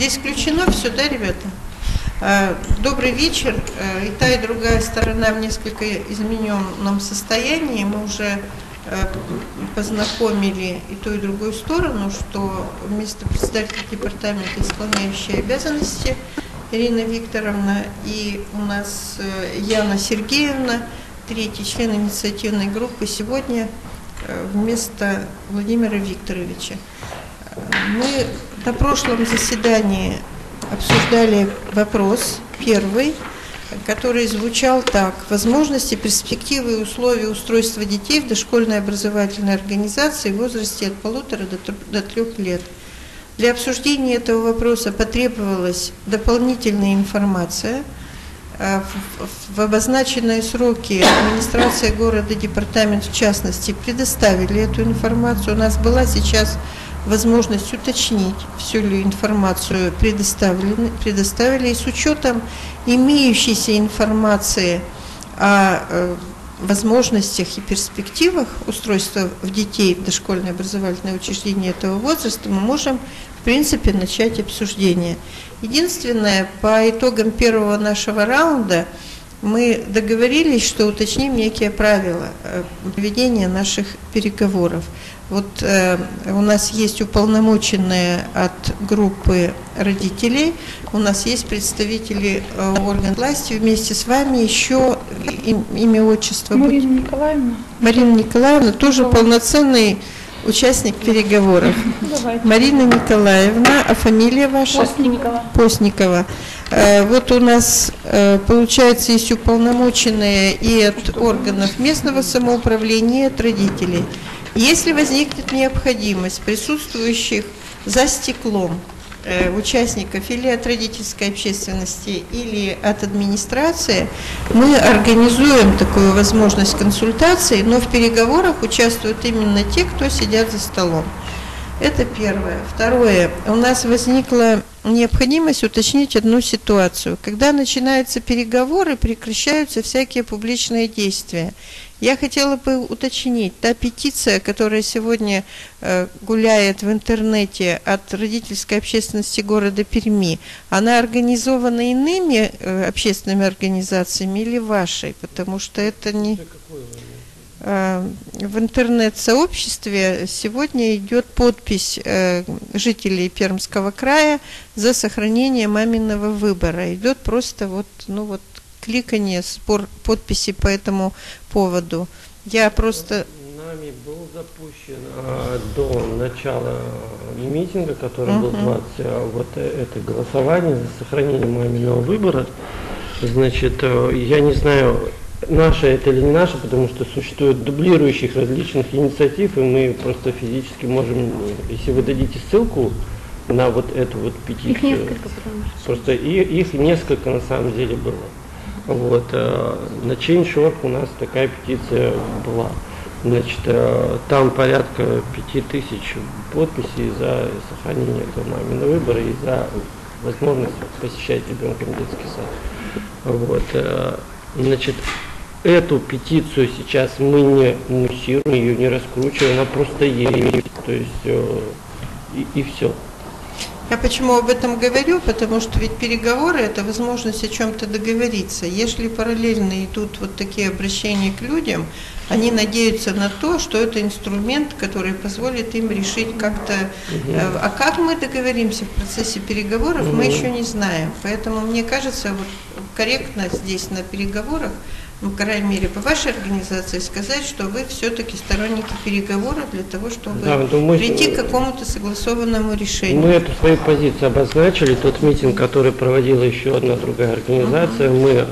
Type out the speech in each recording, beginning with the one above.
Здесь включено все, да, ребята? Добрый вечер. И та, и другая сторона в несколько измененном состоянии. Мы уже познакомили и ту, и другую сторону, что вместо председателя департамента, исполняющей обязанности, Ирина Викторовна, и у нас Яна Сергеевна, третий член инициативной группы, сегодня вместо Владимира Викторовича. Мы на прошлом заседании обсуждали вопрос первый, который звучал так: возможности, перспективы и условия устройства детей в дошкольной образовательной организации в возрасте от 1,5 до 3 лет. Для обсуждения этого вопроса потребовалась дополнительная информация. В обозначенные сроки администрация города, департамент в частности, предоставили эту информацию. У нас была сейчас возможность уточнить, всю ли информацию предоставили, и с учетом имеющейся информации о возможностях и перспективах устройства детей в дошкольное образовательное учреждение этого возраста мы можем, в принципе, начать обсуждение. Единственное, по итогам первого нашего раунда мы договорились, что уточним некие правила ведения наших переговоров. Вот у нас есть уполномоченные от группы родителей, у нас есть представители органов власти, вместе с вами еще имя, отчество. Марина Николаевна. Марина Николаевна, тоже полноценный участник переговоров. Давайте. Марина Николаевна, а фамилия ваша? Постникова. Постникова. Вот у нас, получается, есть уполномоченные и от органов местного самоуправления, и от родителей. Если возникнет необходимость присутствующих за стеклом участников или от родительской общественности, или от администрации, мы организуем такую возможность консультаций, но в переговорах участвуют именно те, кто сидят за столом. Это первое. Второе. У нас возникла необходимость уточнить одну ситуацию. Когда начинаются переговоры, прекращаются всякие публичные действия. Я хотела бы уточнить, та петиция, которая сегодня гуляет в интернете от родительской общественности города Перми, она организована иными общественными организациями или вашей? Потому что это не... В интернет-сообществе сегодня идет подпись жителей Пермского края за сохранение маминого выбора. Идет просто кликание, сбор подписей по этому поводу. Я просто... Нами был запущен до начала митинга, который был 20, это голосование за сохранение маминого выбора. Значит, я не знаю, наше это или не наше, потому что существует дублирующих различных инициатив, и мы просто физически можем, если вы дадите ссылку на вот эту вот петицию, их несколько, просто их несколько на самом деле было. Вот, на Change.org у нас такая петиция была. Значит, там порядка 5000 подписей за сохранение этого маминого выбора и за возможность посещать ребенка в детский сад. Вот, значит, эту петицию сейчас мы не муссируем, ее не раскручиваем, она просто есть, то есть и все. Я почему об этом говорю? Потому что ведь переговоры – это возможность о чем-то договориться. Если параллельно идут вот такие обращения к людям, они надеются на то, что это инструмент, который позволит им решить как-то. А как мы договоримся в процессе переговоров, мы еще не знаем. Поэтому мне кажется, вот корректно здесь на переговорах, по крайней мере, по вашей организации, сказать, что вы все-таки сторонники переговоров для того, чтобы прийти к какому-то согласованному решению. Мы эту свою позицию обозначили. Тот митинг, который проводила еще одна другая организация, мы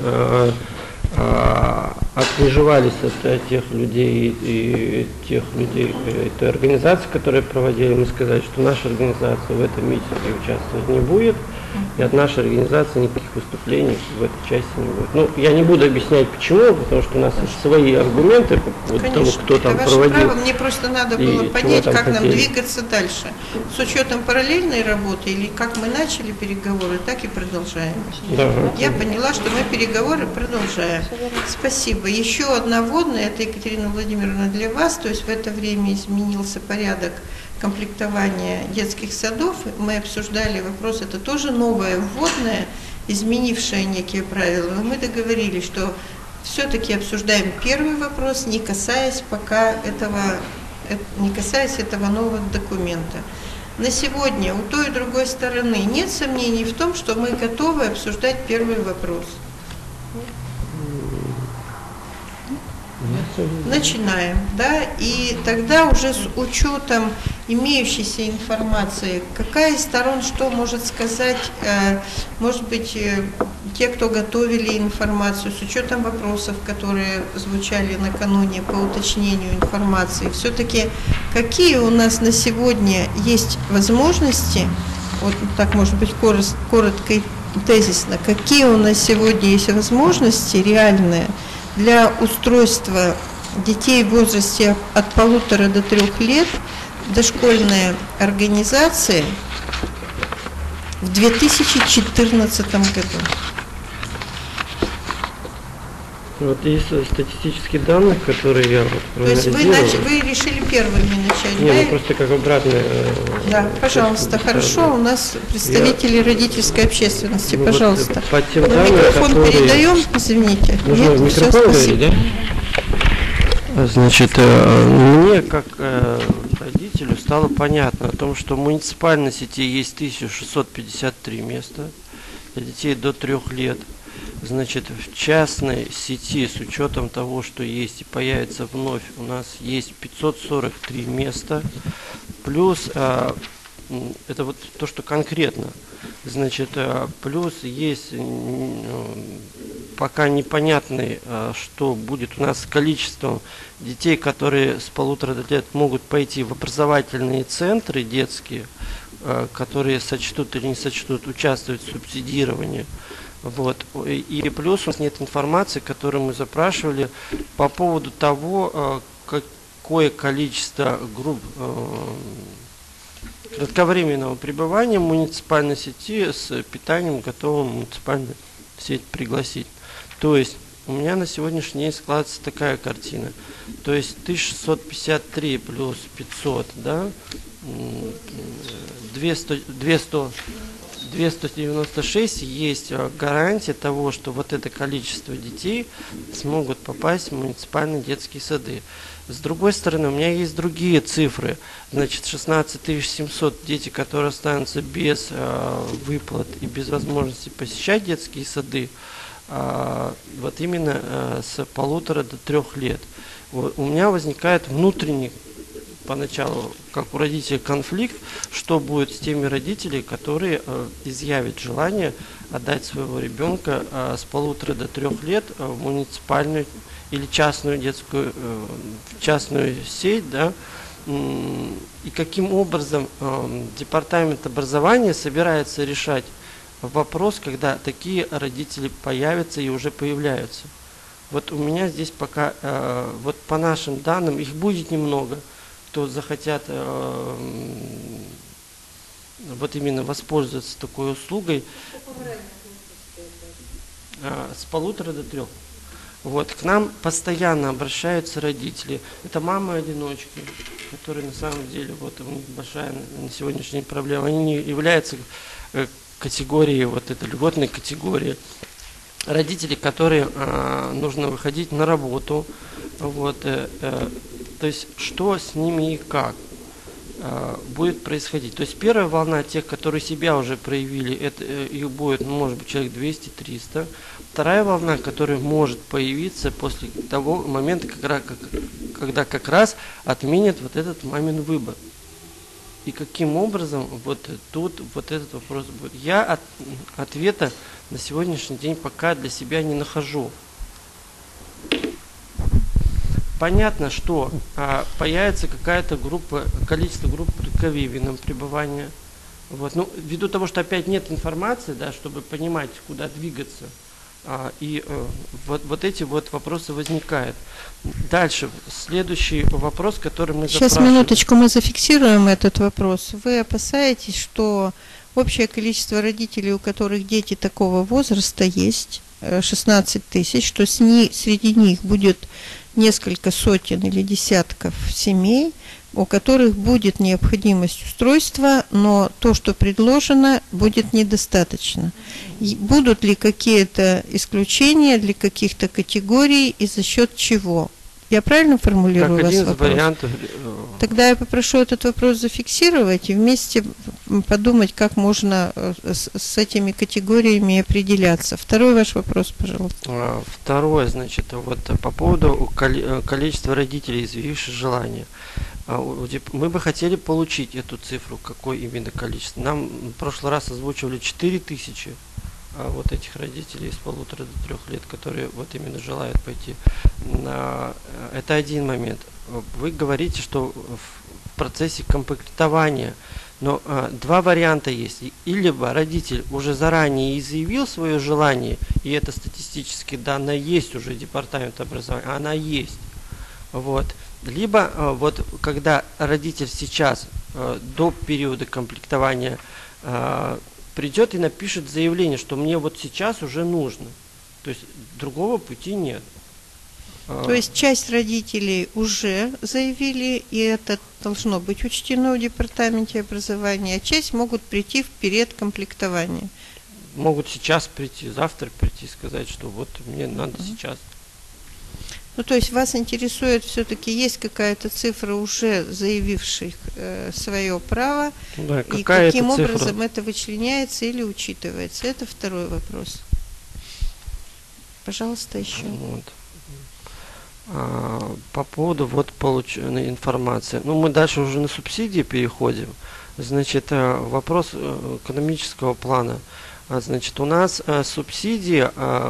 отмежевались от тех людей и тех людей той организации, которые проводили. Мы сказали, что наша организация в этом митинге участвовать не будет. И от нашей организации никаких выступлений в этой части не будет. Ну, я не буду объяснять почему, потому что у нас есть свои аргументы по поводу того, кто там проводил. Право. Мне просто надо было понять, как нам двигаться дальше. С учетом параллельной работы, или как мы начали переговоры, так и продолжаем. Да. Я поняла, что мы переговоры продолжаем. Спасибо. Еще одна вводная, это Екатерина Владимировна для вас, то есть в это время изменился порядок комплектования детских садов. Мы обсуждали вопрос, это тоже новое вводное, изменившее некие правила. Но мы договорились, что все-таки обсуждаем первый вопрос, не касаясь этого нового документа. На сегодня у той и другой стороны нет сомнений в том, что мы готовы обсуждать первый вопрос. Начинаем, да, и тогда уже с учетом имеющейся информации, какая из сторон что может сказать, может быть, те, кто готовили информацию, с учетом вопросов, которые звучали накануне по уточнению информации, все-таки какие у нас на сегодня есть возможности, вот так может быть коротко и тезисно, какие у нас сегодня есть возможности реальные для устройства детей в возрасте от 1,5 до 3 лет в дошкольные организации в 2014 году. Вот есть статистические данные, которые я вот проанализировал. То есть вы решили первыми начать, да? Нет, ну просто как обратно. Да, пожалуйста, хорошо. У нас представители родительской общественности, пожалуйста. Вот по тем данным, микрофон которые... передаем, извините. Нужно Нет, микрофон все, говорить, да? Значит, мне как родителю стало понятно о том, что в муниципальной сети есть 1653 места для детей до 3 лет. Значит, в частной сети, с учетом того, что есть и появится вновь, у нас есть 543 места. Плюс, это вот то, что конкретно. Значит, плюс есть пока непонятный, что будет у нас с количеством детей, которые с 1,5 лет могут пойти в образовательные центры детские, которые сочтут или не сочтут участвовать в субсидировании. Вот. И плюс у нас нет информации, которую мы запрашивали по поводу того, какое количество групп кратковременного пребывания в муниципальной сети с питанием готовым муниципальную сеть пригласить. То есть у меня на сегодняшний день складывается такая картина. То есть 1653 плюс 500, да, 296 есть гарантия того, что вот это количество детей смогут попасть в муниципальные детские сады. С другой стороны, у меня есть другие цифры. Значит, 16 700 дети, которые останутся без выплат и без возможности посещать детские сады, вот именно с 1,5 до 3 лет. Вот, у меня возникает внутренний поначалу, как у родителей, конфликт, что будет с теми родителями, которые изъявят желание отдать своего ребенка с 1,5 до 3 лет в муниципальную или частную детскую, частную сеть, да, и каким образом департамент образования собирается решать вопрос, когда такие родители появятся и уже появляются. Вот у меня здесь пока, вот по нашим данным, их будет немного, кто захотят вот именно воспользоваться такой услугой с 1,5 до 3. Вот, к нам постоянно обращаются родители. Это мамы-одиночки, которые на самом деле, вот у них большая на сегодняшний день проблема. Они не являются категорией, вот этой льготной категории. Родители, которые нужно выходить на работу. Вот, то есть, что с ними и как будет происходить. То есть, первая волна тех, которые себя уже проявили, это их будет, ну, может быть, человек 200-300. Вторая волна, которая может появиться после того момента, когда как раз отменят вот этот мамин выбор. И каким образом вот тут вот этот вопрос будет. Я ответа на сегодняшний день пока для себя не нахожу. Понятно, что появится какая-то группа, количество групп кратковременного пребывания. Вот. Ну, ввиду того, что опять нет информации, да, чтобы понимать, куда двигаться, вот эти вот вопросы возникают. Дальше, следующий вопрос, который мы Сейчас, минуточку, мы зафиксируем этот вопрос. Вы опасаетесь, что общее количество родителей, у которых дети такого возраста есть, 16 тысяч, что среди них будет несколько сотен или десятков семей, у которых будет необходимость устройства, но то, что предложено, будет недостаточно. И будут ли какие-то исключения для каких-то категорий и за счет чего? Я правильно формулирую как вас один из вопрос? вариантов. Тогда я попрошу этот вопрос зафиксировать и вместе подумать, как можно с этими категориями определяться. Второй ваш вопрос, пожалуйста. Второе, значит, вот по поводу количества родителей, изъявивших желание. Мы бы хотели получить эту цифру, какое именно количество. Нам в прошлый раз озвучивали 4000 вот этих родителей с 1,5 до 3 лет, которые вот именно желают пойти. Это один момент. Вы говорите, что в процессе комплектования, но два варианта есть. Или родитель уже заранее изъявил свое желание, и это статистически данные есть уже департамент образования, она есть. Вот. Либо вот когда родитель сейчас до периода комплектования придет и напишет заявление, что мне вот сейчас уже нужно. То есть другого пути нет. То есть часть родителей уже заявили, и это должно быть учтено в департаменте образования, а часть могут прийти в период комплектования. Могут сейчас прийти, завтра прийти и сказать, что вот мне надо сейчас. Ну, то есть вас интересует все-таки, есть какая-то цифра уже заявивших свое право, Да, и каким образом это вычленяется или учитывается? Это второй вопрос. Пожалуйста, еще. Вот. По поводу вот полученной информации. Ну, мы дальше уже на субсидии переходим. Значит, вопрос экономического плана. Значит, у нас субсидии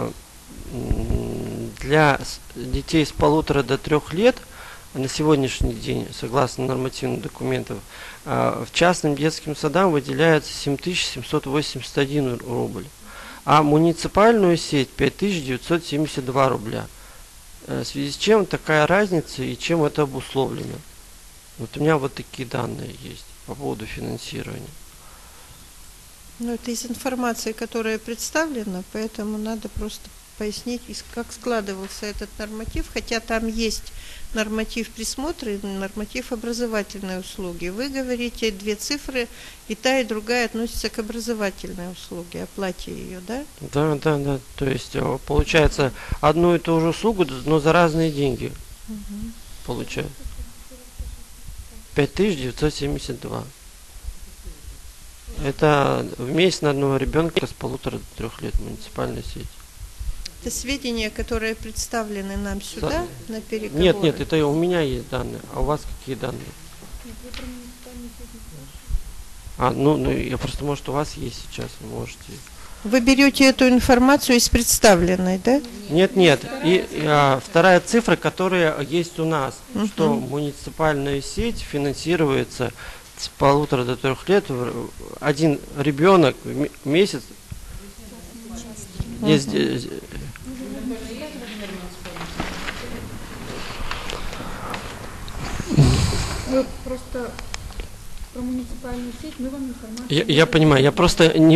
для детей с 1,5 до 3 лет на сегодняшний день, согласно нормативным документам, в частным детским садам выделяется 7781 рубль, а муниципальную сеть 5972 рубля. В связи с чем такая разница и чем это обусловлено? Вот у меня вот такие данные есть по поводу финансирования. Ну, это из информации, которая представлена, поэтому надо просто пояснить, как складывался этот норматив, хотя там есть норматив присмотра и норматив образовательной услуги. Вы говорите две цифры, и та, и другая относятся к образовательной услуге, оплате ее, да? Да. То есть получается одну и ту же услугу, но за разные деньги. Получается. 5972. Это в месяц на одного ребенка с 1,5 до 3 лет муниципальная сеть. Это сведения, которые представлены нам сюда на переговоры? Нет, это у меня есть данные. А у вас какие данные? Я просто, может, у вас есть сейчас, вы можете. Вы берете эту информацию из представленной, да? Нет. И вторая цифра, которая есть у нас, что муниципальная сеть финансируется с 1,5 до 3 лет. Один ребенок в месяц. Вы просто про муниципальную сеть, мы вам информацию... Я понимаю, я просто не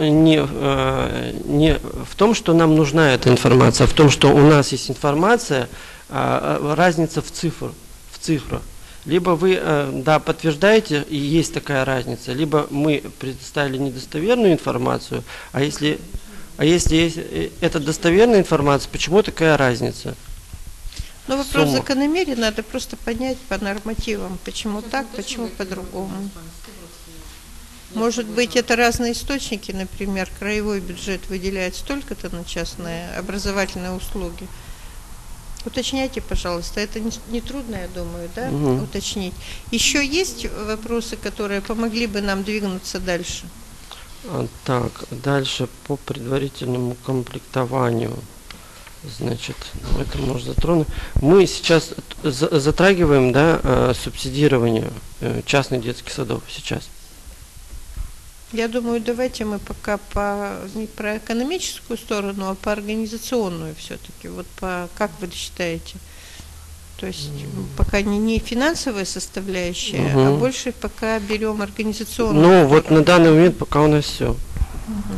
в том, что нам нужна эта информация, а в том, что у нас есть информация, разница в цифрах. Либо вы, подтверждаете, и есть такая разница, либо мы предоставили недостоверную информацию, а если есть это достоверная информация, почему такая разница? Ну, вопрос закономерен, надо просто понять по нормативам, почему так, почему по-другому. Может быть, это разные источники, например, краевой бюджет выделяет столько-то на частные образовательные услуги. Уточняйте, пожалуйста, это не трудно, я думаю, да, уточнить. Еще есть вопросы, которые помогли бы нам двигаться дальше? Так, дальше по предварительному комплектованию. Значит, это можно затронуть. Мы сейчас затрагиваем, субсидирование частных детских садов сейчас. Я думаю, давайте мы пока не про экономическую сторону, а по организационную все-таки. Вот как вы считаете? То есть пока не финансовая составляющая, а больше пока берем организационную. Вот на данный момент пока у нас все.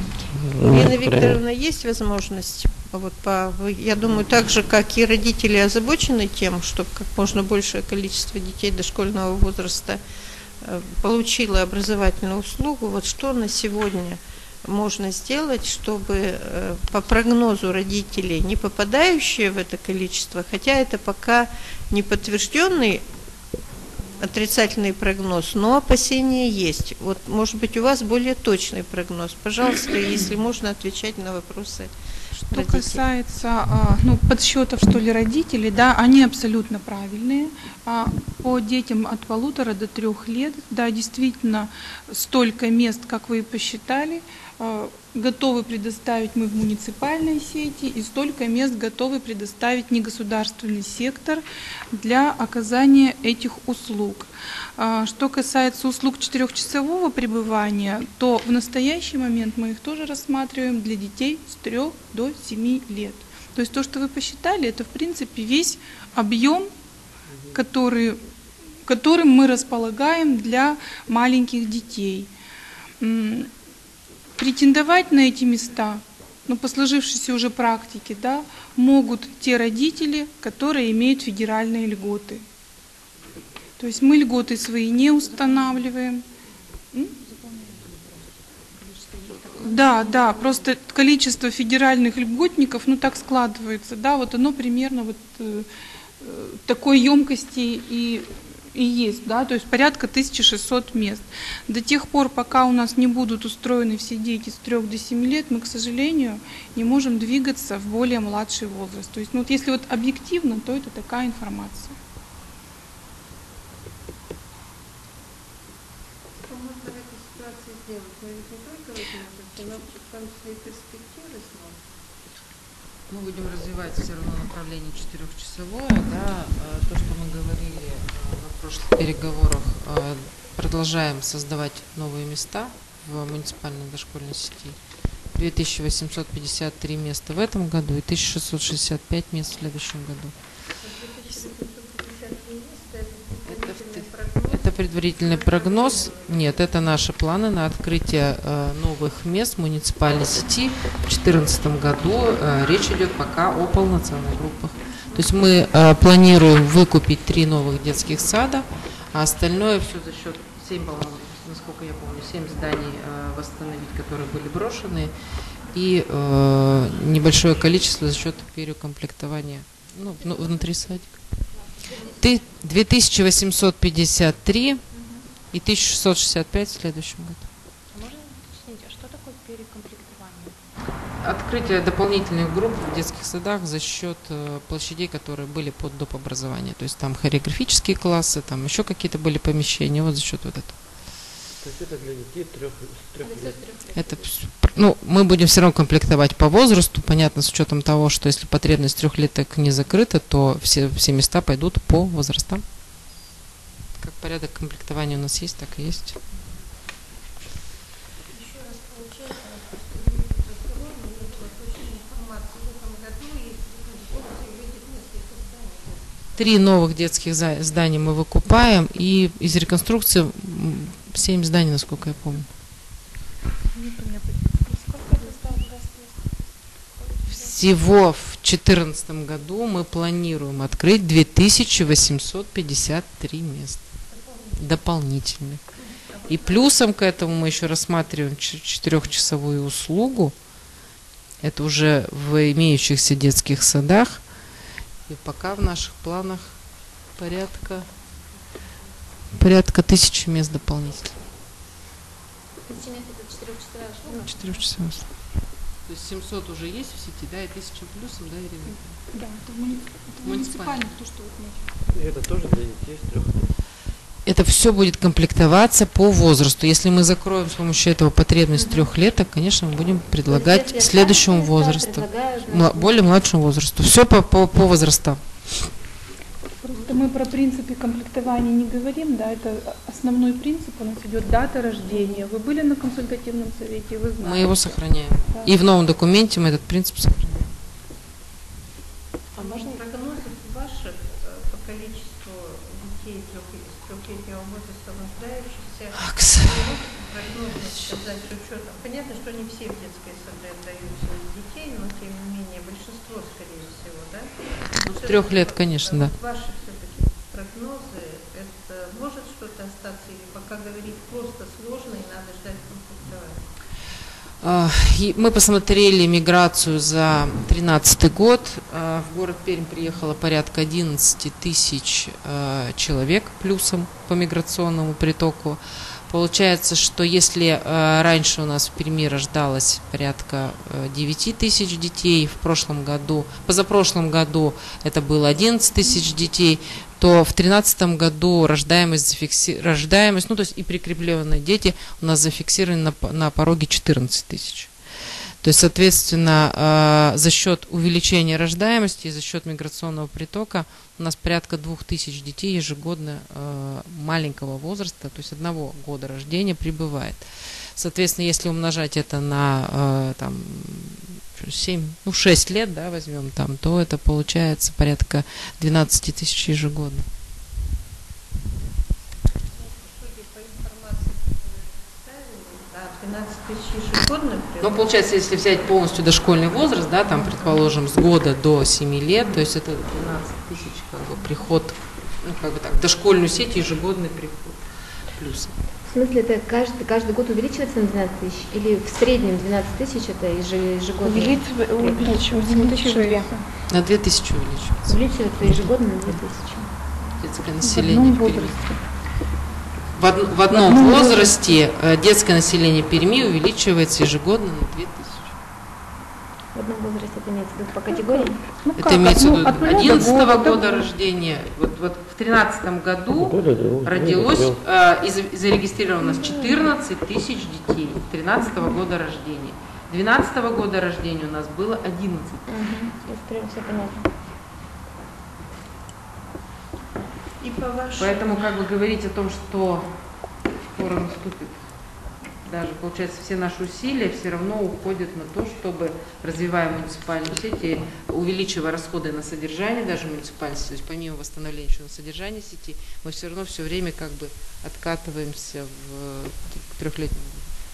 Ирина Викторовна, есть возможность, вот я думаю, так же, как и родители озабочены тем, чтобы как можно большее количество детей дошкольного возраста получило образовательную услугу, вот что на сегодня можно сделать, чтобы по прогнозу родителей, не попадающие в это количество, хотя это пока не подтвержденный отрицательный прогноз, но опасения есть. Вот, может быть, у вас более точный прогноз. Пожалуйста, если можно, отвечать на вопросы Что родителей. касается подсчетов, что ли, родителей, да, они абсолютно правильные. По детям от 1,5 до 3 лет, да, действительно, столько мест, как вы и посчитали, готовы предоставить мы в муниципальной сети, и столько мест готовы предоставить негосударственный сектор для оказания этих услуг. Что касается услуг 4-часового пребывания, то в настоящий момент мы их тоже рассматриваем для детей с 3 до 7 лет. То есть то, что вы посчитали, это в принципе весь объем, которым мы располагаем для маленьких детей. Претендовать на эти места, по сложившейся уже практике, да, могут те родители, которые имеют федеральные льготы. То есть мы льготы свои не устанавливаем. Да, просто количество федеральных льготников, так складывается, да, вот оно примерно такой емкости и есть, да, то есть порядка 1600 мест. До тех пор, пока у нас не будут устроены все дети с 3 до 7 лет, мы, к сожалению, не можем двигаться в более младший возраст. То есть, если объективно, то это такая информация. Что можно в этой ситуации сделать? Мы ведь не только в этом возрасте, но в том числе и перспективы смотрим. Мы будем развивать все равно направление 4-часовое, да, то, что мы говорили на прошлых переговорах, продолжаем создавать новые места в муниципальной дошкольной сети. 2853 места в этом году и 1665 мест в следующем году. Это предварительный прогноз. Нет, это наши планы на открытие новых мест в муниципальной сети в 2014 году. Речь идет пока о полноценных группах. То есть мы планируем выкупить 3 новых детских сада, а остальное все за счет 7, насколько я помню, 7 зданий восстановить, которые были брошены, и небольшое количество за счет переукомплектования внутри садика. 2853 и 1665 в следующем году. Можно уточнить, а что такое перекомплектование? Открытие дополнительных групп в детских садах за счет площадей, которые были под доп. Образование. То есть там хореографические классы, там еще какие-то были помещения, вот за счет вот этого. То есть это для детей с 3 лет? Это, мы будем все равно комплектовать по возрасту, понятно, с учетом того, что если потребность 3-леток не закрыта, то все места пойдут по возрастам. Как порядок комплектования у нас есть, так и есть. Еще раз получается, разговор, информацию в этом году и выйдет несколько зданий. 3 новых детских здания мы выкупаем, и из реконструкции 7 зданий, насколько я помню. Всего в 2014 году мы планируем открыть 2853 места дополнительных. И плюсом к этому мы еще рассматриваем 4-часовую услугу. Это уже в имеющихся детских садах. И пока в наших планах порядка 1000 мест дополнительно. 1000 мест это 4-часовая школа? 4-часовая. То есть 700 уже есть в сети, да, и 1000 плюсом, да, Ирина? Да, это муниципальный, то, что вот И это тоже для детей с 3 лет? Это все будет комплектоваться по возрасту. Если мы закроем с помощью этого потребность 3-леток, конечно, мы будем предлагать следующему возрасту, более младшему возрасту. Все по возрастам. Просто мы про принципы комплектования не говорим, да, это основной принцип, у нас идет дата рождения. Вы были на консультативном совете, вы знаете. Мы его сохраняем. Да. И в новом документе мы этот принцип сохраняем. А можно прогнозы ваших по количеству детей с трехлетнего возраста нуждающихся. Прогнозно сказать с учетом. Понятно, что не все в детские сады отдают своих детей, но тем не менее большинство, скорее всего, да? Ну, с 3 лет, конечно, да. Ваши все-таки прогнозы, это может что-то остаться или пока говорить просто сложно и надо ждать комплектования? Мы посмотрели миграцию за 2013 год. В город Пермь приехало порядка 11 тысяч человек плюсом по миграционному притоку. Получается, что если раньше у нас в Перми рождалось порядка 9 тысяч детей, позапрошлом году это было 11 тысяч детей, то в 2013 году рождаемость, ну то есть и прикрепленные дети у нас зафиксированы на пороге 14 тысяч. То есть, соответственно, за счет увеличения рождаемости и за счет миграционного притока у нас порядка 2000 детей ежегодно маленького возраста, то есть 1 года рождения прибывает. Соответственно, если умножать это на 6 лет, да, возьмем там, то это получается порядка 12 тысяч ежегодно. Судя по информации, которую вы представили, 12 тысяч ежегодно. Ну, получается, если взять полностью дошкольный возраст, да, там, предположим, с года до 7 лет, то есть это 12 тысяч, как бы, приход, ну, как бы так, в дошкольную сеть ежегодный приход плюс. В смысле, это каждый год увеличивается на 12 тысяч? Или в среднем 12 тысяч это ежегодно? Увеличивается. На 2000 увеличивается. Увеличивается ежегодно на 2000. Детское население Перми. В одном возрасте детское население Перми увеличивается ежегодно на 2000. В одном возрасте это имеется в виду по категории? Это имеется в виду 11 года рождения. Вот в 2013 году родилось и зарегистрировано 14 тысяч детей 2013 года рождения. 2012 года рождения у нас было 11. Все понятно. И по вашему... Поэтому как бы говорить о том, что скоро наступит, даже получается все наши усилия все равно уходят на то, чтобы, развивая муниципальную сеть и увеличивая расходы на содержание даже муниципальной сети, то есть помимо восстановления еще на содержание сети, мы все равно все время как бы откатываемся в трехлетнем.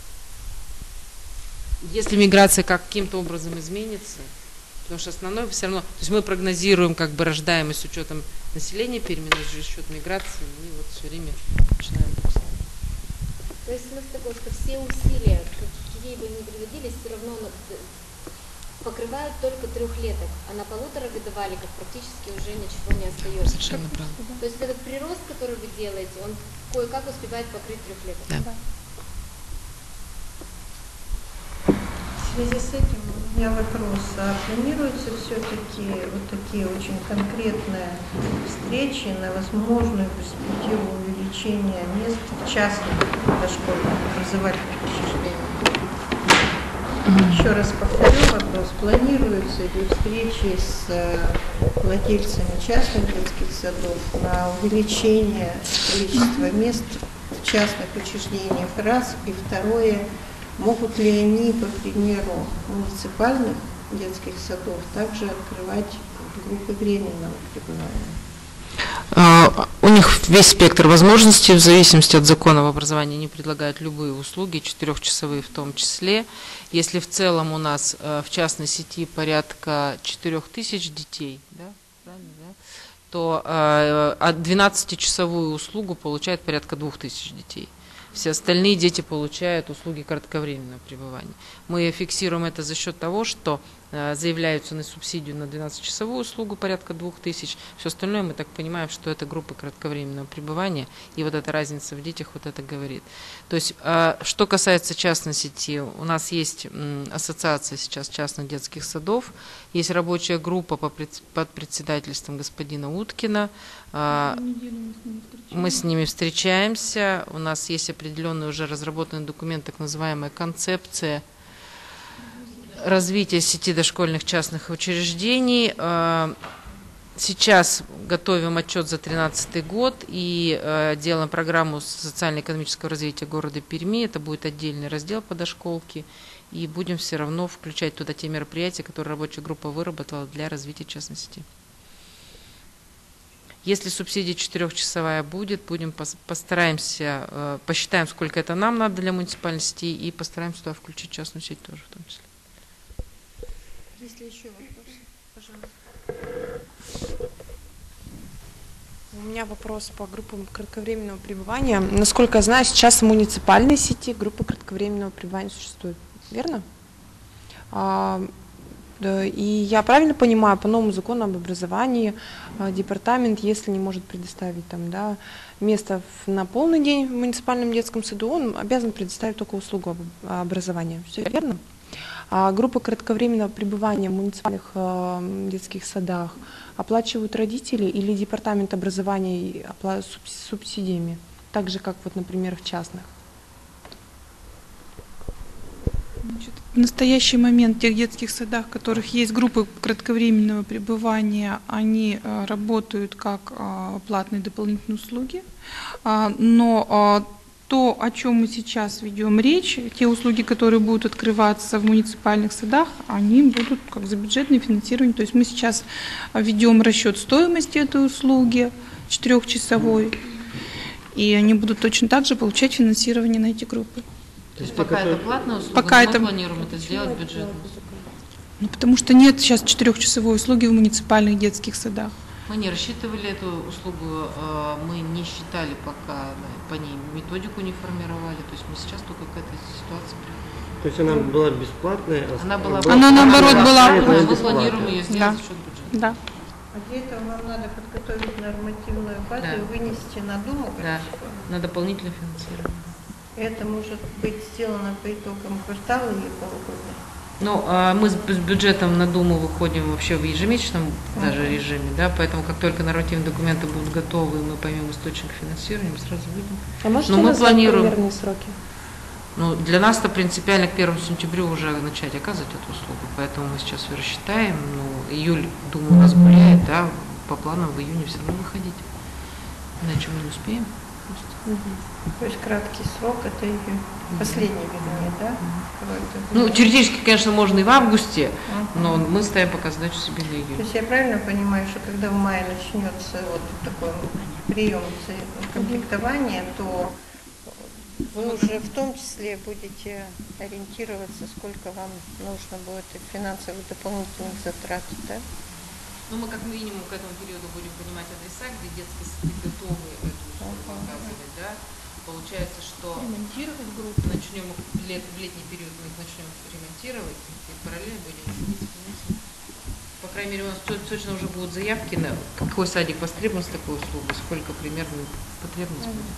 Если миграция каким-то образом изменится, потому что основное все равно, то есть мы прогнозируем как бы рождаемость с учетом населения Перми, но за счет миграции мы вот все время начинаем. То есть смысл такой, что все усилия, какие бы ни приводились, все равно покрывают только трехлеток, а на полуторагодоваликах практически уже ничего не остается. Совершенно правильно. То есть этот прирост, который вы делаете, он кое-как успевает покрыть трехлеток. Да. В связи с этим у меня вопрос, а планируются все-таки вот такие очень конкретные встречи на возможную перспективу увеличения мест в частных дошкольных образовательных учреждениях? Еще раз повторю вопрос, планируются ли встречи с владельцами частных детских садов на увеличение количества мест в частных учреждениях, раз, и второе, могут ли они, по примеру муниципальных детских садов, также открывать группы временного пребывания? У них весь спектр возможностей, в зависимости от закона об образовании, они предлагают любые услуги, 4-часовые в том числе. Если в целом у нас в частной сети порядка 4000 детей, да, правильно, да, то 12-часовую услугу получает порядка 2000 детей. Все остальные дети получают услуги кратковременного пребывания. Мы фиксируем это за счет того, что заявляются на субсидию на 12-часовую услугу порядка 2000. Все остальное мы так понимаем, что это группы кратковременного пребывания. И вот эта разница в детях вот это говорит. То есть, что касается частной сети, у нас есть ассоциация сейчас частных детских садов. Есть рабочая группа под председательством господина Уткина. Мы с ними встречаемся. У нас есть определенный уже разработанный документ, так называемая концепция развития сети дошкольных частных учреждений. Сейчас готовим отчет за 2013 год и делаем программу социально-экономического развития города Перми. Это будет отдельный раздел по дошколке. И будем все равно включать туда те мероприятия, которые рабочая группа выработала для развития частной сети. Если субсидия 4-часовая будет, постараемся, посчитаем, сколько это нам надо для муниципальных сетей, и постараемся туда включить частную сеть тоже в том числе. Есть ли еще вопросы? Пожалуйста. У меня вопрос по группам кратковременного пребывания. Насколько я знаю, сейчас в муниципальной сети группы кратковременного пребывания существуют, верно? Да, и я правильно понимаю, по новому закону об образовании департамент, если не может предоставить там, да, место на полный день в муниципальном детском саду, он обязан предоставить только услугу образования. Все верно? А группы кратковременного пребывания в муниципальных детских садах оплачивают родители или департамент образования субсидиями, так же, как, вот, например, в частных? Значит, в настоящий момент в тех детских садах, в которых есть группы кратковременного пребывания, они работают как платные дополнительные услуги, но то, о чем мы сейчас ведем речь, те услуги, которые будут открываться в муниципальных садах, они будут как за бюджетное финансирование. То есть мы сейчас ведем расчет стоимости этой услуги 4-часовой, и они будут точно так же получать финансирование на эти группы. То есть пока это платная услуга, пока мы планируем это сделать бюджетно. Ну, потому что нет сейчас 4-часовой услуги в муниципальных детских садах. Мы не рассчитывали эту услугу, мы не считали пока, по ней методику не формировали, то есть мы сейчас только к этой ситуации приходим. То есть она была бесплатная? Она наоборот была. Мы планируем ее сделать за счет бюджета. Да. А для этого вам надо подготовить нормативную базу и вынести на Думу? Да, на дополнительное финансирование. Это может быть сделано по итогам квартала или полугода? Ну, мы с бюджетом на Думу выходим вообще в ежемесячном даже режиме, да, поэтому как только нормативные документы будут готовы, мы поймем источник финансирования, мы сразу выйдем. А можете мы назвать планируем примерные сроки? Ну, для нас это принципиально к 1 сентября уже начать оказывать эту услугу, поэтому мы сейчас ее рассчитаем, ну, июль, думаю, у нас гуляет, да, по планам в июне все равно выходить, иначе мы не успеем. То есть краткий срок, это июль, последний, вернее, да? Ну, теоретически, конечно, можно и в августе, но мы ставим пока задачу себе на То июль. есть я правильно понимаю, что когда в мае начнется вот такой прием комплектования, то вы уже в том числе будете ориентироваться, сколько вам нужно будет финансовых дополнительных затрат, да? Ну, мы как минимум к этому периоду будем понимать адреса, где детские сады готовы эту услугу оказывать, да. Получается, что Ремонтировать группу. начнем в летний период мы их начнем ремонтировать и параллельно будем финансировать. По крайней мере, у нас точно уже будут заявки на какой садик востребован с такой услугой, сколько примерно потребность будет.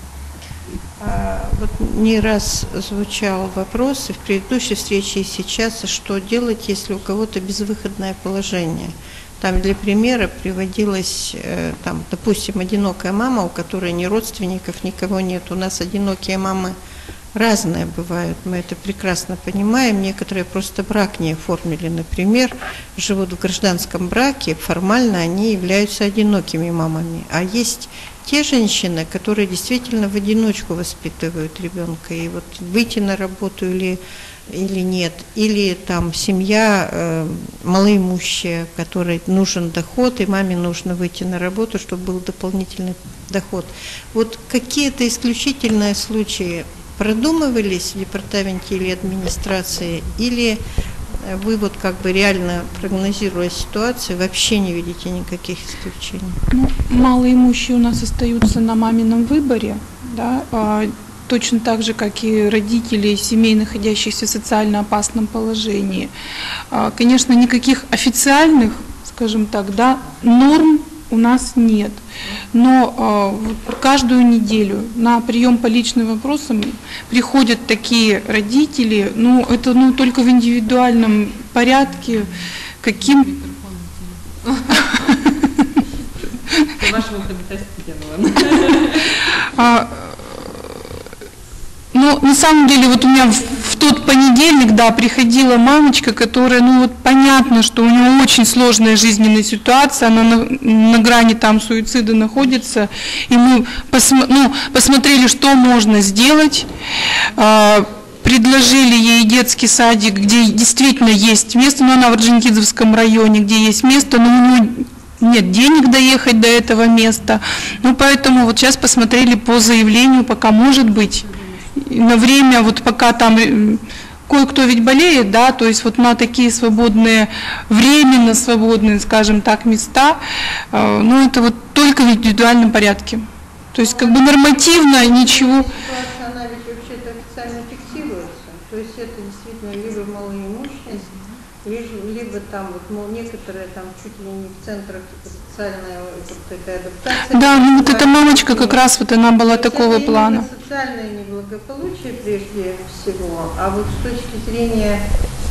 Вот не раз звучал вопрос и в предыдущей встрече и сейчас, что делать, если у кого-то безвыходное положение. Там для примера приводилась, там, допустим, одинокая мама, у которой ни родственников, никого нет. У нас одинокие мамы разные бывают, мы это прекрасно понимаем. Некоторые просто брак не оформили, например, живут в гражданском браке, формально они являются одинокими мамами. А есть те женщины, которые действительно в одиночку воспитывают ребенка, и вот выйти на работу или нет, или там семья малоимущая, которой нужен доход, и маме нужно выйти на работу, чтобы был дополнительный доход. Вот какие-то исключительные случаи продумывались в департаменте или администрации, или вы вот как бы реально прогнозируя ситуацию, вообще не видите никаких исключений? Ну, малоимущие у нас остаются на мамином выборе, да, точно так же, как и родители семей, находящихся в социально опасном положении. Конечно, никаких официальных, скажем так, да, норм у нас нет. Но каждую неделю на прием по личным вопросам приходят такие родители, ну, это только в индивидуальном порядке, каким... Но на самом деле вот у меня в тот понедельник, да, приходила мамочка, которая, ну вот понятно, что у нее очень сложная жизненная ситуация, она на грани там суицида находится, и мы посмотрели, что можно сделать, предложили ей детский садик, где действительно есть место, но она в Орджоникидзевском районе, где есть место, но у нее нет денег доехать до этого места. Ну, поэтому вот сейчас посмотрели по заявлению, пока может быть, на время, вот пока там кое-кто ведь болеет, да, то есть вот на такие свободные, временно свободные, скажем так, места, ну, это вот только в индивидуальном порядке. То есть как бы нормативно ничего. Ситуация, она ведь вообще-то официально фиксируется. То есть это действительно либо малоимущность, либо там вот, мол, некоторые там чуть ли не в центрах социальной вот этой адаптации. Да, ну вот эта мамочка как раз вот она была такого это плана. Социальное неблагополучие прежде всего, а вот с точки зрения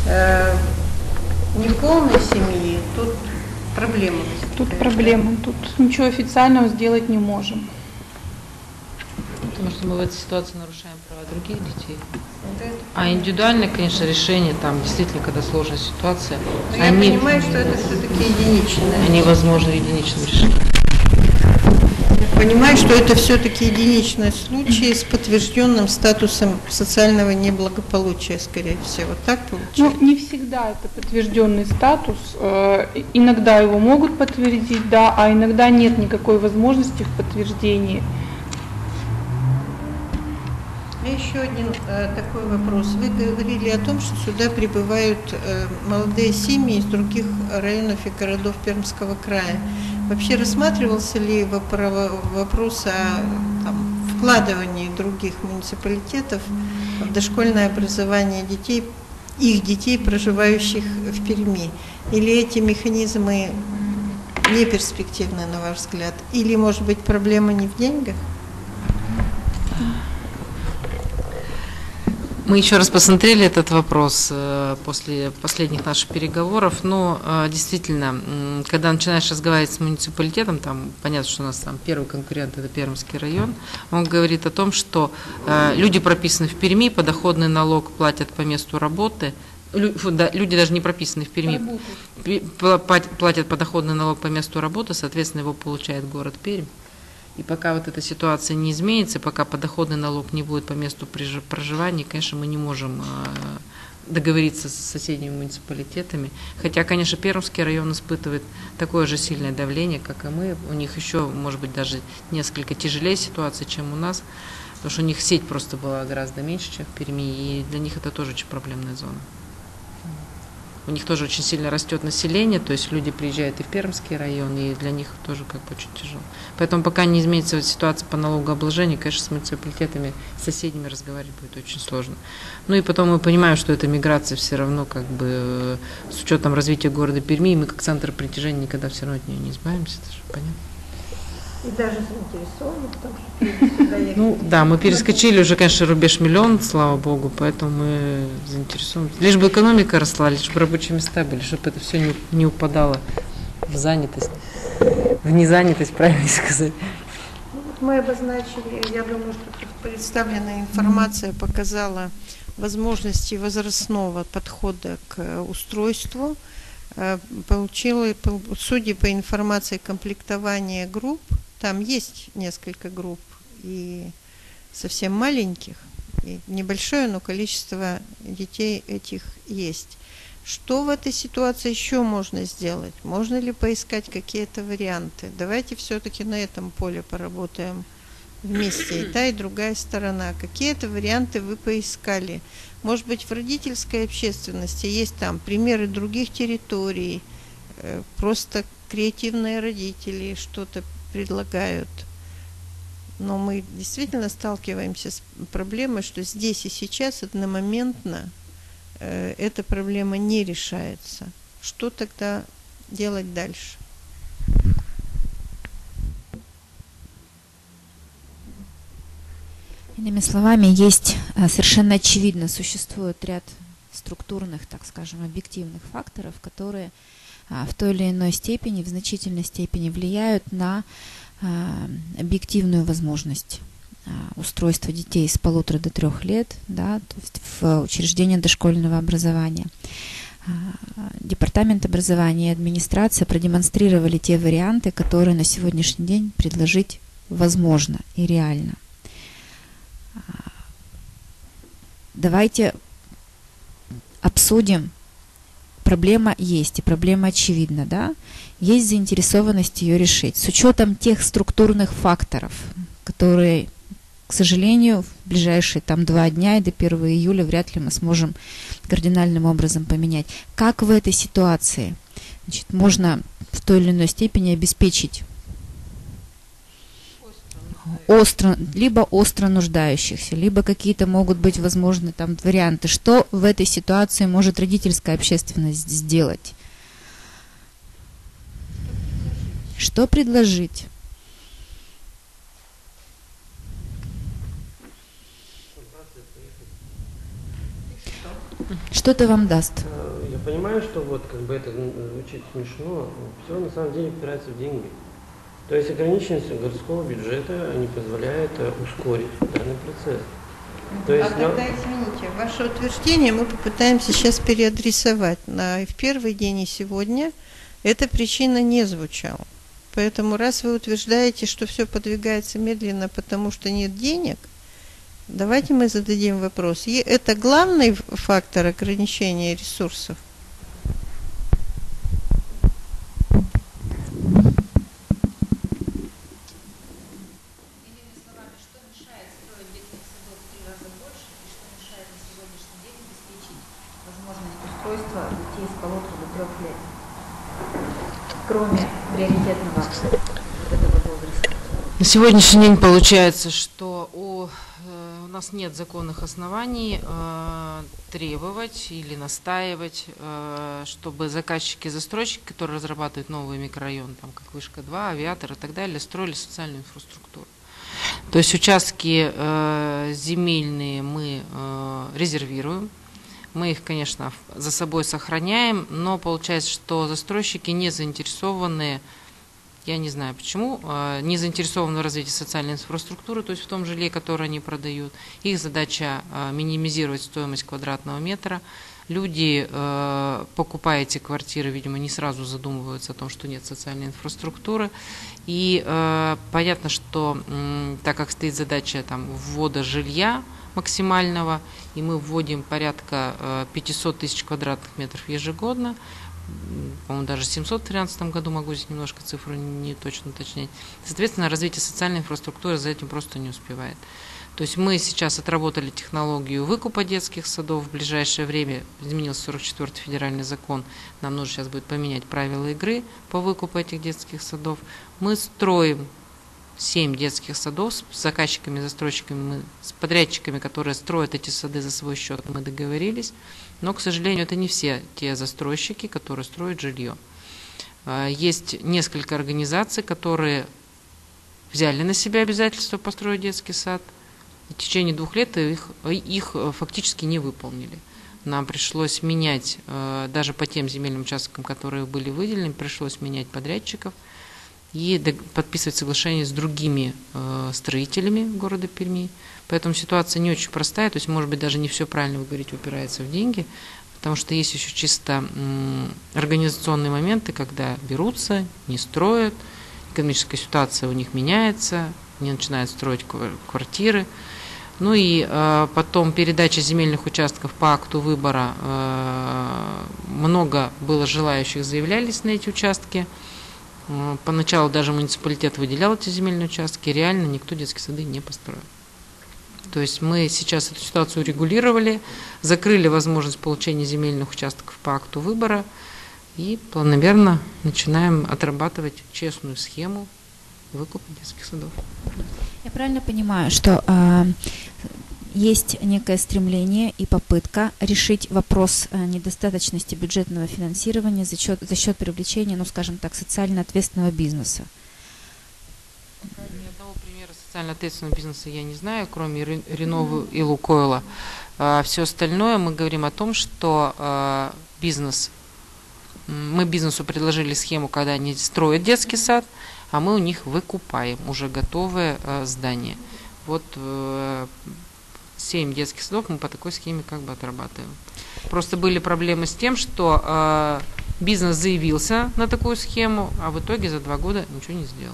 неполной семьи, тут проблема. Тут проблема, тут ничего официального сделать не можем. Потому что мы в этой ситуации нарушаем права других детей. А индивидуальное, конечно, решение, там действительно, когда сложная ситуация, но я понимаю, что это все-таки единичное. Они возможны единичным решением. Я понимаю, что это все-таки единичные случаи с подтвержденным статусом социального неблагополучия, скорее всего. Так получается? Ну, не всегда это подтвержденный статус. Иногда его могут подтвердить, да, а иногда нет никакой возможности в подтверждении. Еще один такой вопрос. Вы говорили о том, что сюда прибывают молодые семьи из других районов и городов Пермского края. Вообще рассматривался ли вопрос о вкладывании других муниципалитетов в дошкольное образование детей, их детей, проживающих в Перми? Или эти механизмы не перспективны, на ваш взгляд? Или, может быть, проблема не в деньгах? Мы еще раз посмотрели этот вопрос после последних наших переговоров, но действительно, когда начинаешь разговаривать с муниципалитетом, там понятно, что у нас там первый конкурент – это Пермский район, он говорит о том, что люди прописаны в Перми, подоходный налог платят по месту работы, люди даже не прописаны в Перми, платят подоходный налог по месту работы, соответственно, его получает город Пермь. И пока вот эта ситуация не изменится, пока подоходный налог не будет по месту проживания, конечно, мы не можем договориться с соседними муниципалитетами. Хотя, конечно, Пермский район испытывает такое же сильное давление, как и мы. У них еще, может быть, даже несколько тяжелее ситуация, чем у нас, потому что у них сеть просто была гораздо меньше, чем в Перми, и для них это тоже очень проблемная зона. У них тоже очень сильно растет население, то есть люди приезжают и в Пермский район, и для них тоже как бы очень тяжело. Поэтому пока не изменится ситуация по налогообложению, конечно, с муниципалитетами, с соседями разговаривать будет очень сложно. Ну и потом мы понимаем, что эта миграция все равно как бы с учетом развития города Перми, мы как центр притяжения никогда все равно от нее не избавимся, это же понятно. И даже заинтересованы в том, что сюда ехать. Ну да, мы перескочили уже, конечно, рубеж 1 миллион, слава богу, поэтому мы заинтересованы. Лишь бы экономика росла, лишь бы рабочие места были, чтобы это все не упадало в занятость, в незанятость, правильно сказать. Мы обозначили, я думаю, что представленная информация показала возможности возрастного подхода к устройству. Получила, судя по информации, комплектование групп, там есть несколько групп и совсем маленьких, и небольшое, но количество детей этих есть. Что в этой ситуации еще можно сделать? Можно ли поискать какие-то варианты? Давайте все-таки на этом поле поработаем вместе, и та, и другая сторона. Какие-то варианты вы поискали? Может быть, в родительской общественности есть там примеры других территорий, просто креативные родители что-то предлагают. Но мы действительно сталкиваемся с проблемой, что здесь и сейчас одномоментно эта проблема не решается. Что тогда делать дальше? Иными словами, есть совершенно очевидно, существует ряд структурных, так скажем, объективных факторов, которые в той или иной степени, в значительной степени влияют на объективную возможность устройства детей с 1,5 до 3 лет, да, то есть в учреждение дошкольного образования. Департамент образования и администрация продемонстрировали те варианты, которые на сегодняшний день предложить возможно и реально. Давайте обсудим проблема есть, и проблема очевидна, да? Есть заинтересованность ее решить. С учетом тех структурных факторов, которые, к сожалению, в ближайшие 2 дня и до 1 июля вряд ли мы сможем кардинальным образом поменять. Как в этой ситуации, значит, можно в той или иной степени обеспечить либо остро нуждающихся, либо какие-то могут быть возможны варианты. Что в этой ситуации может родительская общественность сделать? Что предложить? Что это вам даст? Я понимаю, что это звучит смешно, но все на самом деле упирается в деньги. То есть ограниченность городского бюджета не позволяет ускорить данный процесс. То есть, тогда, извините, ваше утверждение мы попытаемся сейчас переадресовать. В первый день и сегодня эта причина не звучала. Поэтому раз вы утверждаете, что все подвигается медленно, потому что нет денег, давайте мы зададим вопрос. И это главный фактор ограничения ресурсов? Устройство детей с 1,5 до 3 лет, кроме приоритетного этого возраста? На сегодняшний день получается, что у нас нет законных оснований требовать или настаивать, чтобы заказчики-застройщики, которые разрабатывают новые микрорайоны, как Вышка-2, Авиатор и так далее, строили социальную инфраструктуру. То есть участки земельные мы резервируем. Мы их, конечно, за собой сохраняем, но получается, что застройщики не заинтересованы, я не знаю почему, не заинтересованы в развитии социальной инфраструктуры, то есть в том жилье, которое они продают. Их задача минимизировать стоимость квадратного метра. Люди, покупая эти квартиры, видимо, не сразу задумываются о том, что нет социальной инфраструктуры. И понятно, что так как стоит задача ввода жилья максимального, и мы вводим порядка 500 тысяч квадратных метров ежегодно, по-моему, даже 700 в 2013 году, могу здесь немножко цифру не точно уточнять. Соответственно, развитие социальной инфраструктуры за этим просто не успевает. То есть мы сейчас отработали технологию выкупа детских садов. В ближайшее время изменился 44-й федеральный закон. Нам нужно сейчас будет поменять правила игры по выкупу этих детских садов. Мы строим 7 детских садов с заказчиками, застройщиками, с подрядчиками, которые строят эти сады за свой счет. Мы договорились. Но, к сожалению, это не все те застройщики, которые строят жилье. Есть несколько организаций, которые взяли на себя обязательство построить детский сад. В течение 2 лет их фактически не выполнили. Нам пришлось менять, даже по тем земельным участкам, которые были выделены, пришлось менять подрядчиков и подписывать соглашение с другими строителями города Перми. Поэтому ситуация не очень простая, то есть, может быть, даже не все правильно вы говорите, упирается в деньги, потому что есть еще чисто организационные моменты, когда берутся, не строят, экономическая ситуация у них меняется, они начинают строить квартиры. Ну и потом передача земельных участков по акту выбора. Много было желающих, заявлялись на эти участки. Поначалу даже муниципалитет выделял эти земельные участки, реально никто детские сады не построил. То есть мы сейчас эту ситуацию регулировали, закрыли возможность получения земельных участков по акту выбора и планомерно начинаем отрабатывать честную схему выкупа детских садов. Я правильно понимаю, что есть некое стремление и попытка решить вопрос недостаточности бюджетного финансирования за счет привлечения, скажем так, социально ответственного бизнеса? Ни одного примера социально ответственного бизнеса я не знаю, кроме Ренова и Лукойла. Все остальное мы говорим о том, что мы бизнесу предложили схему, когда они строят детский сад, а мы у них выкупаем уже готовое здание. Вот 7 детских садов мы по такой схеме отрабатываем. Просто были проблемы с тем, что бизнес заявился на такую схему, а в итоге за 2 года ничего не сделал.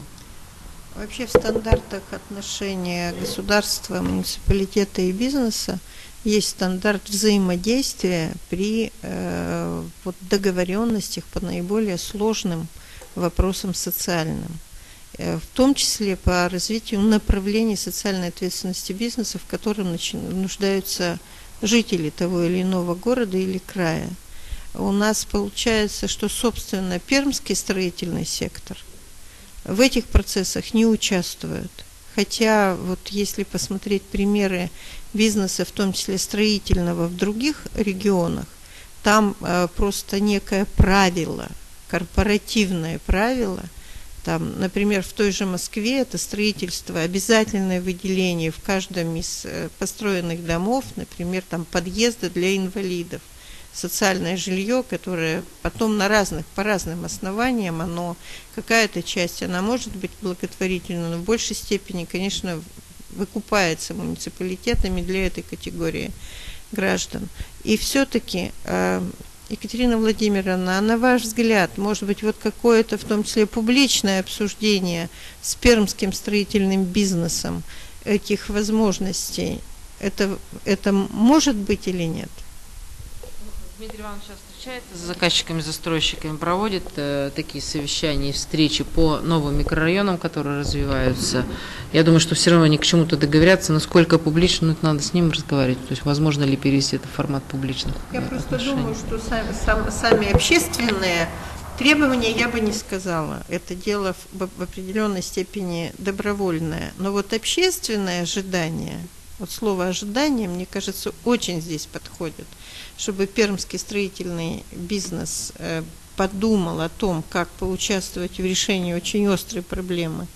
Вообще в стандартах отношения государства, муниципалитета и бизнеса есть стандарт взаимодействия при вот договоренностях по наиболее сложным вопросам социальным, в том числе по развитию направлений социальной ответственности бизнеса, в котором нуждаются жители того или иного города или края. У нас получается, что, собственно, пермский строительный сектор в этих процессах не участвует. Хотя, вот если посмотреть примеры бизнеса, в том числе строительного, в других регионах, там просто некое правило, корпоративное правило. Там, например, в той же Москве это строительство, обязательное выделение в каждом из построенных домов, например, там подъезда для инвалидов. Социальное жилье, которое потом по разным основаниям, какая-то часть, она может быть благотворительной, но в большей степени, конечно, выкупается муниципалитетами для этой категории граждан. И все-таки, Екатерина Владимировна, а на ваш взгляд, может быть, вот какое-то, в том числе, публичное обсуждение с пермским строительным бизнесом этих возможностей, это может быть или нет? Дмитрий Иванович сейчас встречается с заказчиками, застройщиками, проводит такие совещания и встречи по новым микрорайонам, которые развиваются. Я думаю, что все равно они к чему-то договорятся, насколько публично, это надо с ним разговаривать. То есть возможно ли перевести это в формат публичных Я просто отношений. думаю, что сами общественные требования я бы не сказала. Это дело в определенной степени добровольное. Но вот общественное ожидание, вот слово ожидание, мне кажется, очень здесь подходит, чтобы пермский строительный бизнес подумал о том, как поучаствовать в решении очень острой проблемы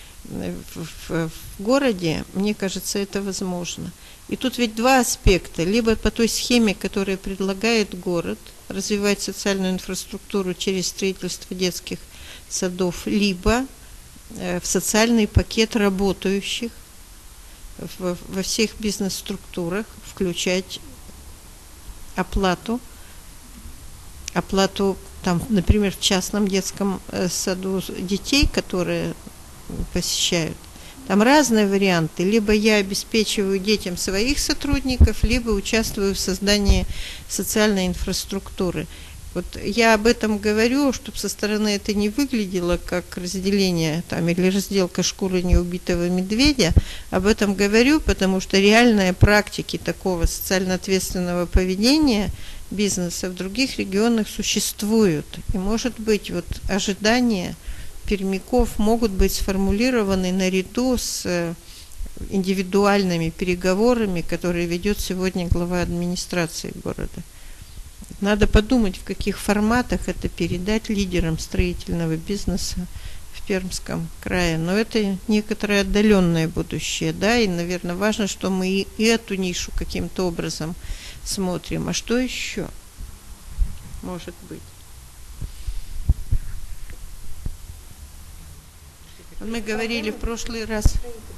в городе, мне кажется, это возможно. И тут ведь два аспекта. Либо по той схеме, которую предлагает город, развивать социальную инфраструктуру через строительство детских садов, либо в социальный пакет работающих во всех бизнес-структурах включать оплату там, например, в частном детском саду детей, которые посещают. Там разные варианты. Либо я обеспечиваю детям своих сотрудников, либо участвую в создании социальной инфраструктуры. Вот я об этом говорю, чтобы со стороны это не выглядело как разделение там, или разделка шкуры неубитого медведя. Об этом говорю, потому что реальные практики такого социально ответственного поведения бизнеса в других регионах существуют. И, может быть, вот ожидания пермяков могут быть сформулированы наряду с индивидуальными переговорами, которые ведет сегодня глава администрации города. Надо подумать, в каких форматах это передать лидерам строительного бизнеса в Пермском крае. Но это некоторое отдаленное будущее, да, и, наверное, важно, что мы и эту нишу каким-то образом смотрим. А что еще может быть? Мы говорили в прошлый раз.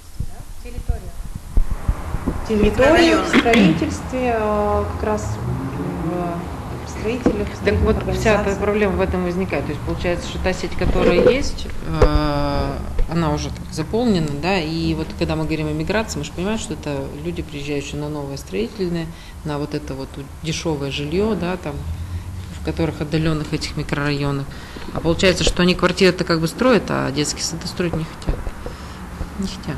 Территория в строительстве, как раз в строителях. Так вот, вся эта проблема в этом возникает. То есть получается, что та сеть, которая есть, она уже так заполнена, да, и вот когда мы говорим о миграции, мы же понимаем, что это люди, приезжающие на новое строительное, на вот это вот дешевое жилье, да, там, в которых отдаленных этих микрорайонах. А получается, что они квартиры-то как бы строят, а детские сады строить не хотят. Не хотят.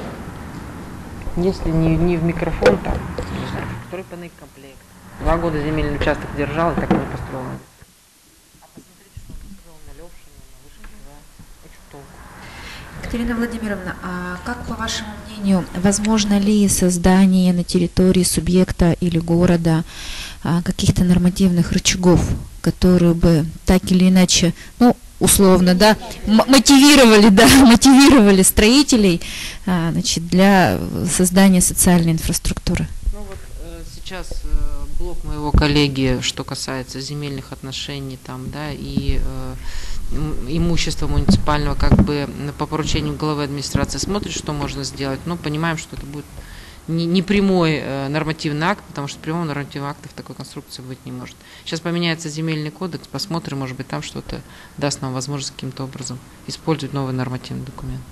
Если не в микрофон, там, не знаю, стройпанный комплект. 2 года земельный участок держал, и так и не построил. А посмотрите, что он построил на Левшине, на Вышке, да, и что толку? Екатерина Владимировна, а как, по вашему мнению, возможно ли создание на территории субъекта или города каких-то нормативных рычагов, которые бы так или иначе, ну, условно, да, мотивировали строителей, значит, для создания социальной инфраструктуры? Ну вот сейчас блок моего коллеги, что касается земельных отношений там, да, и имущества муниципального, как бы по поручению главы администрации смотрит, что можно сделать, но понимаем, что это будет не прямой нормативный акт, потому что прямого нормативного акта в такой конструкции быть не может. Сейчас поменяется земельный кодекс, посмотрим, может быть, там что-то даст нам возможность каким-то образом использовать новый нормативный документ.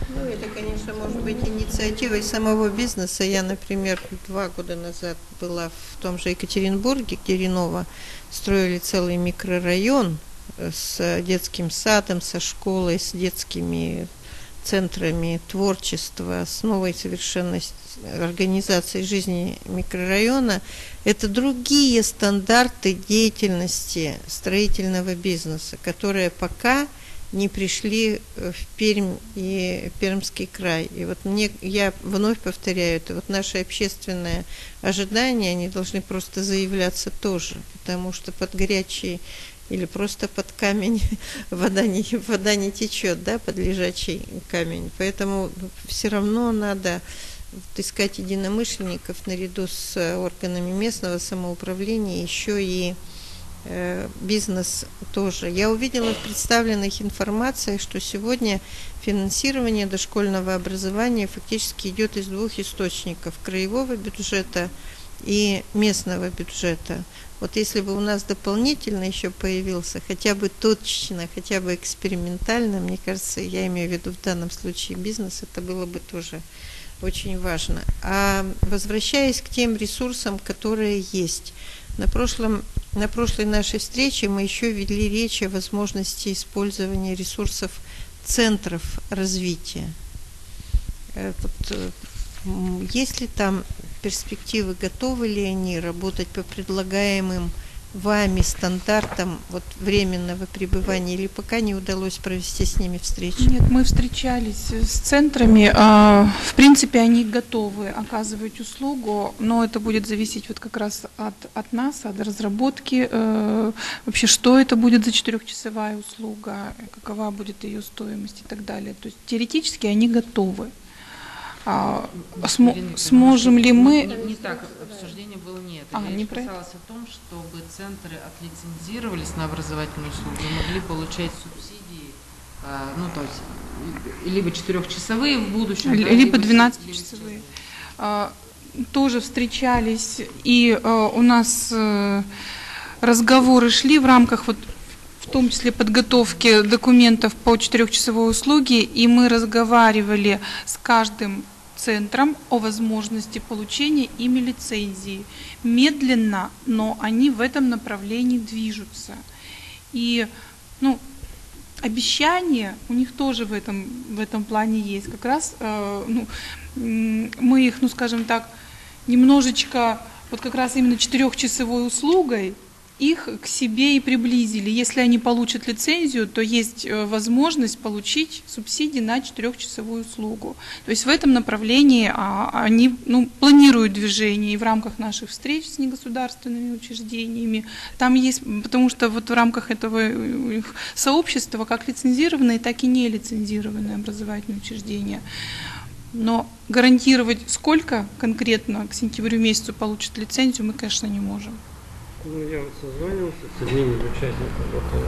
Ну, это, конечно, может быть инициативой самого бизнеса. Я, например, 2 года назад была в том же Екатеринбурге, где Ренова строили целый микрорайон с детским садом, со школой, с детскими центрами творчества, с новой совершенно организацией жизни микрорайона. Это другие стандарты деятельности строительного бизнеса, которые пока не пришли в Пермь и Пермский край. И вот я вновь повторяю, это вот наши общественные ожидания, они должны просто заявляться тоже, потому что под горячий или просто под камень вода не течет, да, под лежачий камень. Поэтому все равно надо искать единомышленников наряду с органами местного самоуправления, еще и бизнес тоже. Я увидела в представленных информациях, что сегодня финансирование дошкольного образования фактически идет из 2 источников: краевого бюджета и местного бюджета. Вот если бы у нас дополнительно еще появился хотя бы точечно, хотя бы экспериментально, мне кажется, я имею в виду в данном случае бизнес, это было бы тоже очень важно. А возвращаясь к тем ресурсам, которые есть, на прошлой нашей встрече мы еще вели речь о возможности использования ресурсов центров развития. Есть ли там перспективы, готовы ли они работать по предлагаемым вами стандартам вот временного пребывания, или пока не удалось провести с ними встречи? Нет, мы встречались с центрами. В принципе, они готовы оказывать услугу, но это будет зависеть вот как раз от нас, от разработки. Вообще, что это будет за 4-часовая услуга, какова будет ее стоимость и так далее. То есть теоретически они готовы. Сможем ли мы... Не так, обсуждение было нет. Речь касалась о том, чтобы центры отлицензировались на образовательные услуги, могли получать субсидии, ну, то есть, либо 4-часовые в будущем, либо 12-часовые. Тоже встречались, и у нас разговоры шли в рамках вот в том числе подготовки документов по 4-часовой услуге, и мы разговаривали с каждым центром о возможности получения ими лицензии. Медленно, но они в этом направлении движутся. И обещания у них тоже в этом плане есть. Как раз мы их, скажем так, немножечко, вот как раз именно 4-часовой услугой, их к себе и приблизили. Если они получат лицензию, то есть возможность получить субсидии на 4-часовую услугу. То есть в этом направлении они планируют движение и в рамках наших встреч с негосударственными учреждениями. Там есть, потому что вот в рамках этого их сообщества как лицензированные, так и нелицензированные образовательные учреждения. Но гарантировать, сколько конкретно к сентябрю месяцу получат лицензию, мы, конечно, не можем. Ну, я вот созванивался с одним из участников,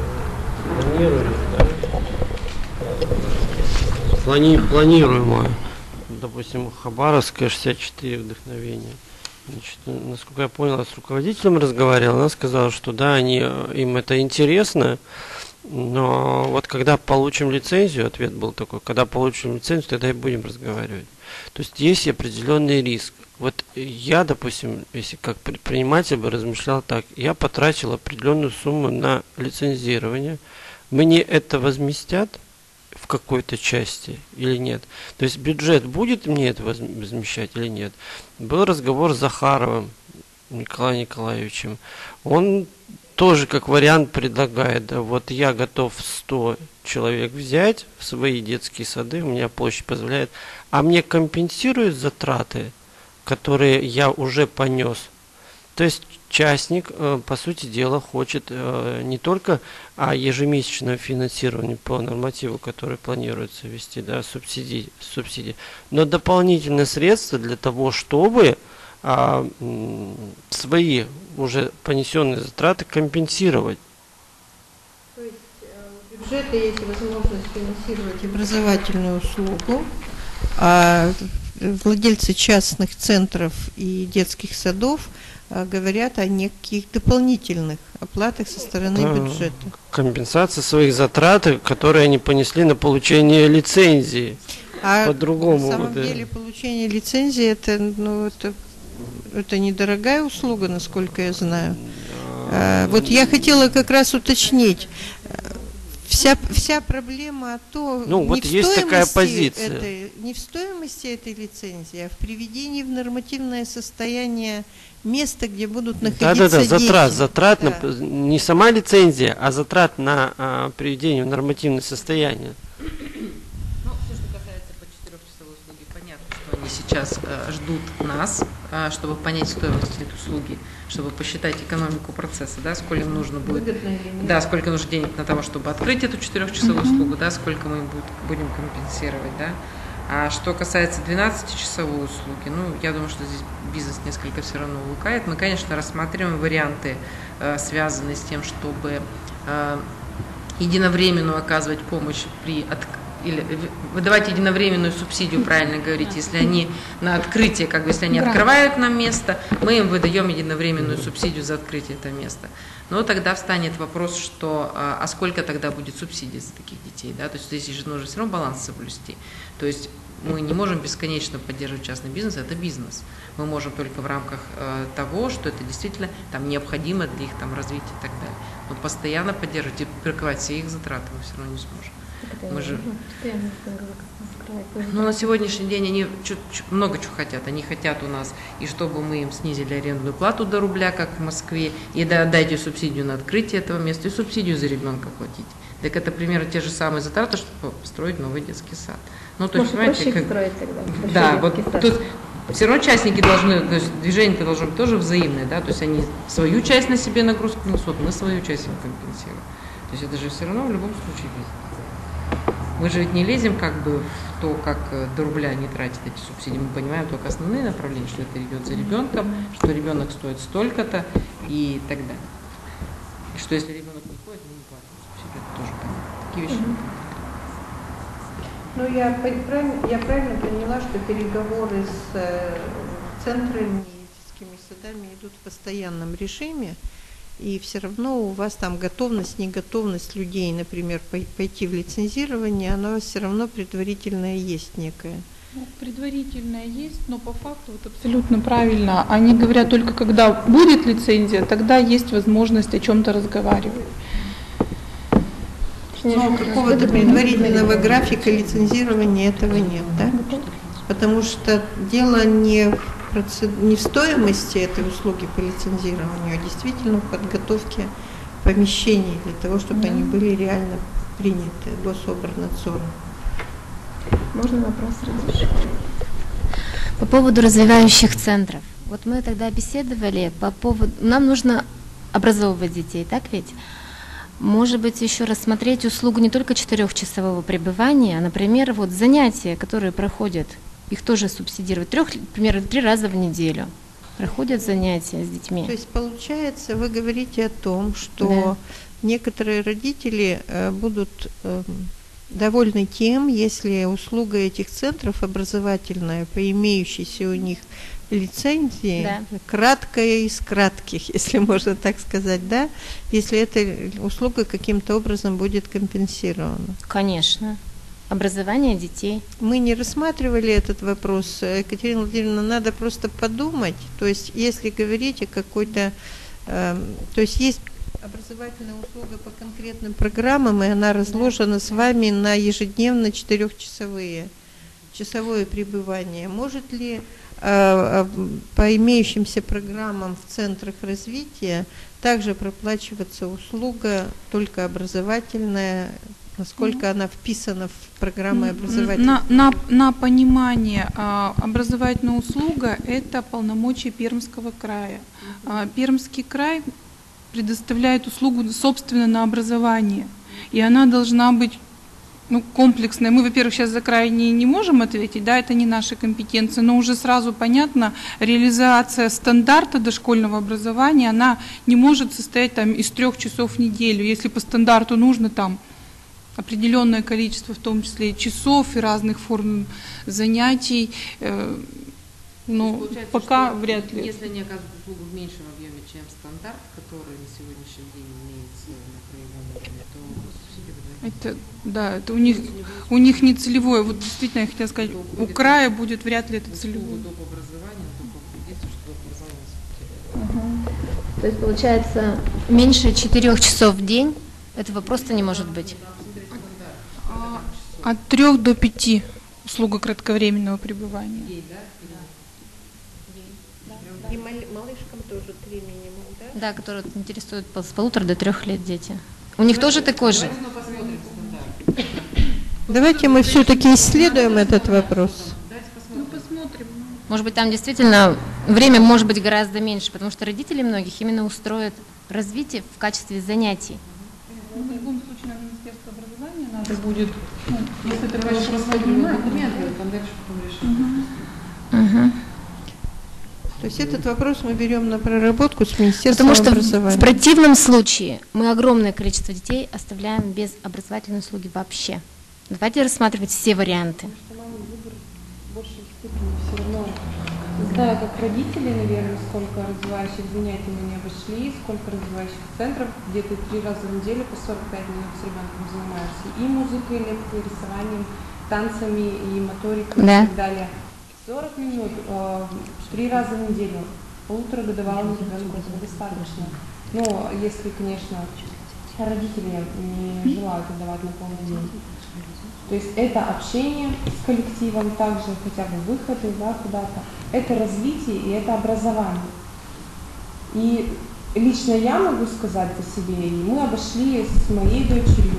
планируемое, допустим, Хабаровская 64 вдохновения. Значит, насколько я понял, с руководителем разговаривал, она сказала, что да, им это интересно, но вот когда получим лицензию, ответ был такой, когда получим лицензию, тогда и будем разговаривать. То есть есть определенный риск. Вот я, допустим, если как предприниматель бы размышлял так, я потратил определенную сумму на лицензирование, мне это возместят в какой-то части или нет? То есть бюджет будет мне это возмещать или нет? Был разговор с Захаровым Николаем Николаевичем, он тоже как вариант предлагает, да, вот я готов 100 человек взять в свои детские сады, у меня площадь позволяет, а мне компенсируют затраты, которые я уже понес. То есть частник, по сути дела, хочет не только ежемесячное финансирование по нормативу, который планируется ввести, да, субсидии, но дополнительные средства для того, чтобы свои уже понесенные затраты компенсировать. То есть у бюджета есть возможность финансировать образовательную услугу, а владельцы частных центров и детских садов говорят о неких дополнительных оплатах со стороны бюджета. Компенсация своих затрат, которые они понесли на получение лицензии. по-другому. На самом деле получение лицензии это недорогая услуга, насколько я знаю. Вот я хотела как раз уточнить. Вся проблема вот есть такая позиция. Не в стоимости этой лицензии, а в приведении в нормативное состояние места, где будут находиться дети. Затрат не сама лицензия, а затрат на приведение в нормативное состояние. Все, что касается по 4-часовой услуги, понятно, что они сейчас ждут нас, чтобы понять стоимость этой услуги, чтобы посчитать экономику процесса, да, сколько им нужно будет, да, сколько нужно денег на того, чтобы открыть эту 4-часовую услугу, да, сколько мы им будем компенсировать, да. А что касается 12-часовой услуги, я думаю, что здесь бизнес несколько все равно увлекает. Мы, конечно, рассматриваем варианты, связанные с тем, чтобы единовременную оказывать помощь или выдавать единовременную субсидию, правильно говорить, если они на открытие, если они открывают нам место, мы им выдаем единовременную субсидию за открытие этого места. Но тогда встанет вопрос, что а сколько тогда будет субсидий за таких детей, да, то есть здесь же нужно все равно баланс соблюсти. То есть мы не можем бесконечно поддерживать частный бизнес, это бизнес. Мы можем только в рамках того, что это действительно необходимо для их развития и так далее. Но постоянно поддерживать и прикрывать все их затраты мы все равно не сможем. Мы же... на сегодняшний день они много чего хотят. Они хотят у нас, и чтобы мы им снизили арендную плату до рубля, как в Москве, и дайте субсидию на открытие этого места, и субсидию за ребенка платить. Так это примерно те же самые затраты, чтобы построить новый детский сад. То есть, понимаете, строить тогда. Да, вот тут все равно участники должны, то есть движение должно быть тоже взаимное, да, то есть они свою часть на себе нагрузку несут, мы свою часть им компенсируем. То есть это же все равно в любом случае бизнес. Мы же ведь не лезем в то, как до рубля не тратить эти субсидии. Мы понимаем только основные направления, что это идет за ребенком, что ребенок стоит столько-то и так далее. И что если ребенок не ходит, мы не платим субсидию. Это тоже понятно. Такие вещи мы я правильно поняла, что переговоры с центрами и детскими садами идут в постоянном режиме, и все равно у вас там готовность, неготовность людей, например, пойти в лицензирование, она все равно предварительная есть некая. Предварительная есть, но по факту абсолютно правильно. Они говорят, только когда будет лицензия, тогда есть возможность о чем-то разговаривать. Но какого-то предварительного графика лицензирования этого нет, да? Потому что дело не в стоимости этой услуги по лицензированию, а действительно в подготовке помещений для того, чтобы они были реально приняты Гособорнадзором. Можно вопрос разрешить? По поводу развивающих центров. Вот мы тогда беседовали по поводу... Нам нужно образовывать детей, так ведь? Может быть, еще рассмотреть услугу не только 4-часового пребывания, а, например, занятия, которые проходят, их тоже субсидировать. Например, 3 раза в неделю проходят занятия с детьми. То есть, получается, вы говорите о том, что некоторые родители будут довольны тем, если услуга этих центров образовательная, по имеющейся у них лицензии, краткая из кратких, если можно так сказать, да, если эта услуга каким-то образом будет компенсирована. Конечно. Образование детей. Мы не рассматривали этот вопрос, Екатерина Владимировна, надо просто подумать, то есть если говорить о какой-то, то есть есть образовательная услуга по конкретным программам, и она разложена с вами на ежедневно 4-часовое пребывание. Может ли по имеющимся программам в центрах развития также проплачиваться услуга только образовательная, насколько она вписана в программы образовательные? На понимание, образовательная услуга – это полномочия Пермского края. Пермский край предоставляет услугу, собственно, на образование, и она должна быть комплексная. Мы, во-первых, сейчас за край не можем ответить, да, это не наша компетенция, но уже сразу понятно, реализация стандарта дошкольного образования, она не может состоять из 3 часов в неделю. Если по стандарту нужно определенное количество, в том числе и часов и разных форм занятий, Но Получается, пока что вряд ли. Если они оказывают услугу в меньшем объеме, чем стандарт, который на сегодняшний день имеется на краевом уровне, то субсидия выдается. Это, да, это у них не целевое. Вот действительно, я хотела сказать, у края будет вряд ли это целевое. Доп. Образование, единственное, что доп. Образование субсидия. То есть получается меньше 4 часов в день этого просто не может быть. От 3 до 5 услуга кратковременного пребывания. И малышкам тоже 3 минимум, да? Да, которые интересуют с 1,5 до 3 лет дети. У них тоже такой же. Давайте мы все-таки исследуем этот вопрос. Ну, посмотрим. Может быть, там действительно время может быть гораздо меньше, потому что родители многих именно устроят развитие в качестве занятий. Ну, в любом случае, на Министерство образования надо будет, ну, если это вопрос поднимать. Там дальше потом решим. То есть этот вопрос мы берем на проработку с Министерством Потому что образования. в противном случае мы огромное количество детей оставляем без образовательной услуги вообще. Давайте рассматривать все варианты. Выбор в большей степени все равно. Знаю, как родители, наверное, сколько развивающих занятий мы не обошли, сколько развивающих центров, где ты 3 раза в неделю по 45 минут с ребенком занимаешься. И музыкой, и лекцией, рисованием, танцами, и моторикой, Да. и так далее. 40 минут 3 раза в неделю. 1,5-годовалому ребенку этого достаточно. Но если, конечно, родители не желают отдавать на полный день. То есть это общение с коллективом, также хотя бы выходы, да, куда-то. Это развитие и это образование. И лично я могу сказать по себе, и мы обошли с моей дочерью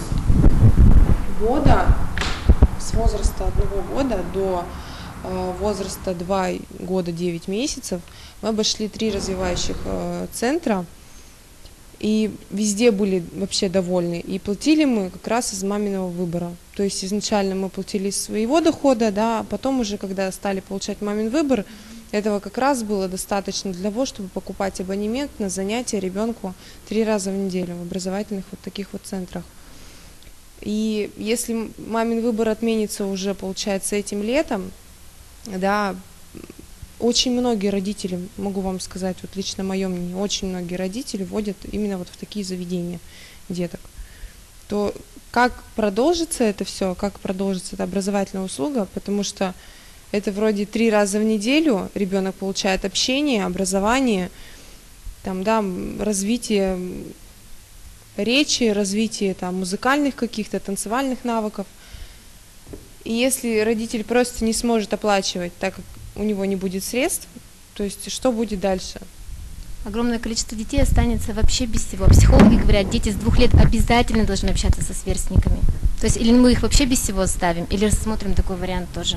с возраста 1 года до возраста 2 года 9 месяцев, мы обошли 3 развивающих центра. И везде были вообще довольны. И платили мы как раз из маминого выбора. То есть изначально мы платили из своего дохода, да, а потом уже, когда стали получать мамин выбор, этого как раз было достаточно для того, чтобы покупать абонемент на занятия ребенку 3 раза в неделю в образовательных вот таких вот центрах. И если мамин выбор отменится уже, получается, этим летом, да, очень многие родители, могу вам сказать, вот лично мое мнение, очень многие родители водят именно вот в такие заведения деток. То как продолжится это все, как продолжится эта образовательная услуга, потому что это вроде 3 раза в неделю ребенок получает общение, образование, там, да, развитие речи, развитие там, музыкальных каких-то, танцевальных навыков. И если родитель просто не сможет оплачивать, так как у него не будет средств, то есть что будет дальше? Огромное количество детей останется вообще без всего. Психологи говорят, дети с 2 лет обязательно должны общаться со сверстниками. То есть или мы их вообще без всего оставим, или рассмотрим такой вариант тоже.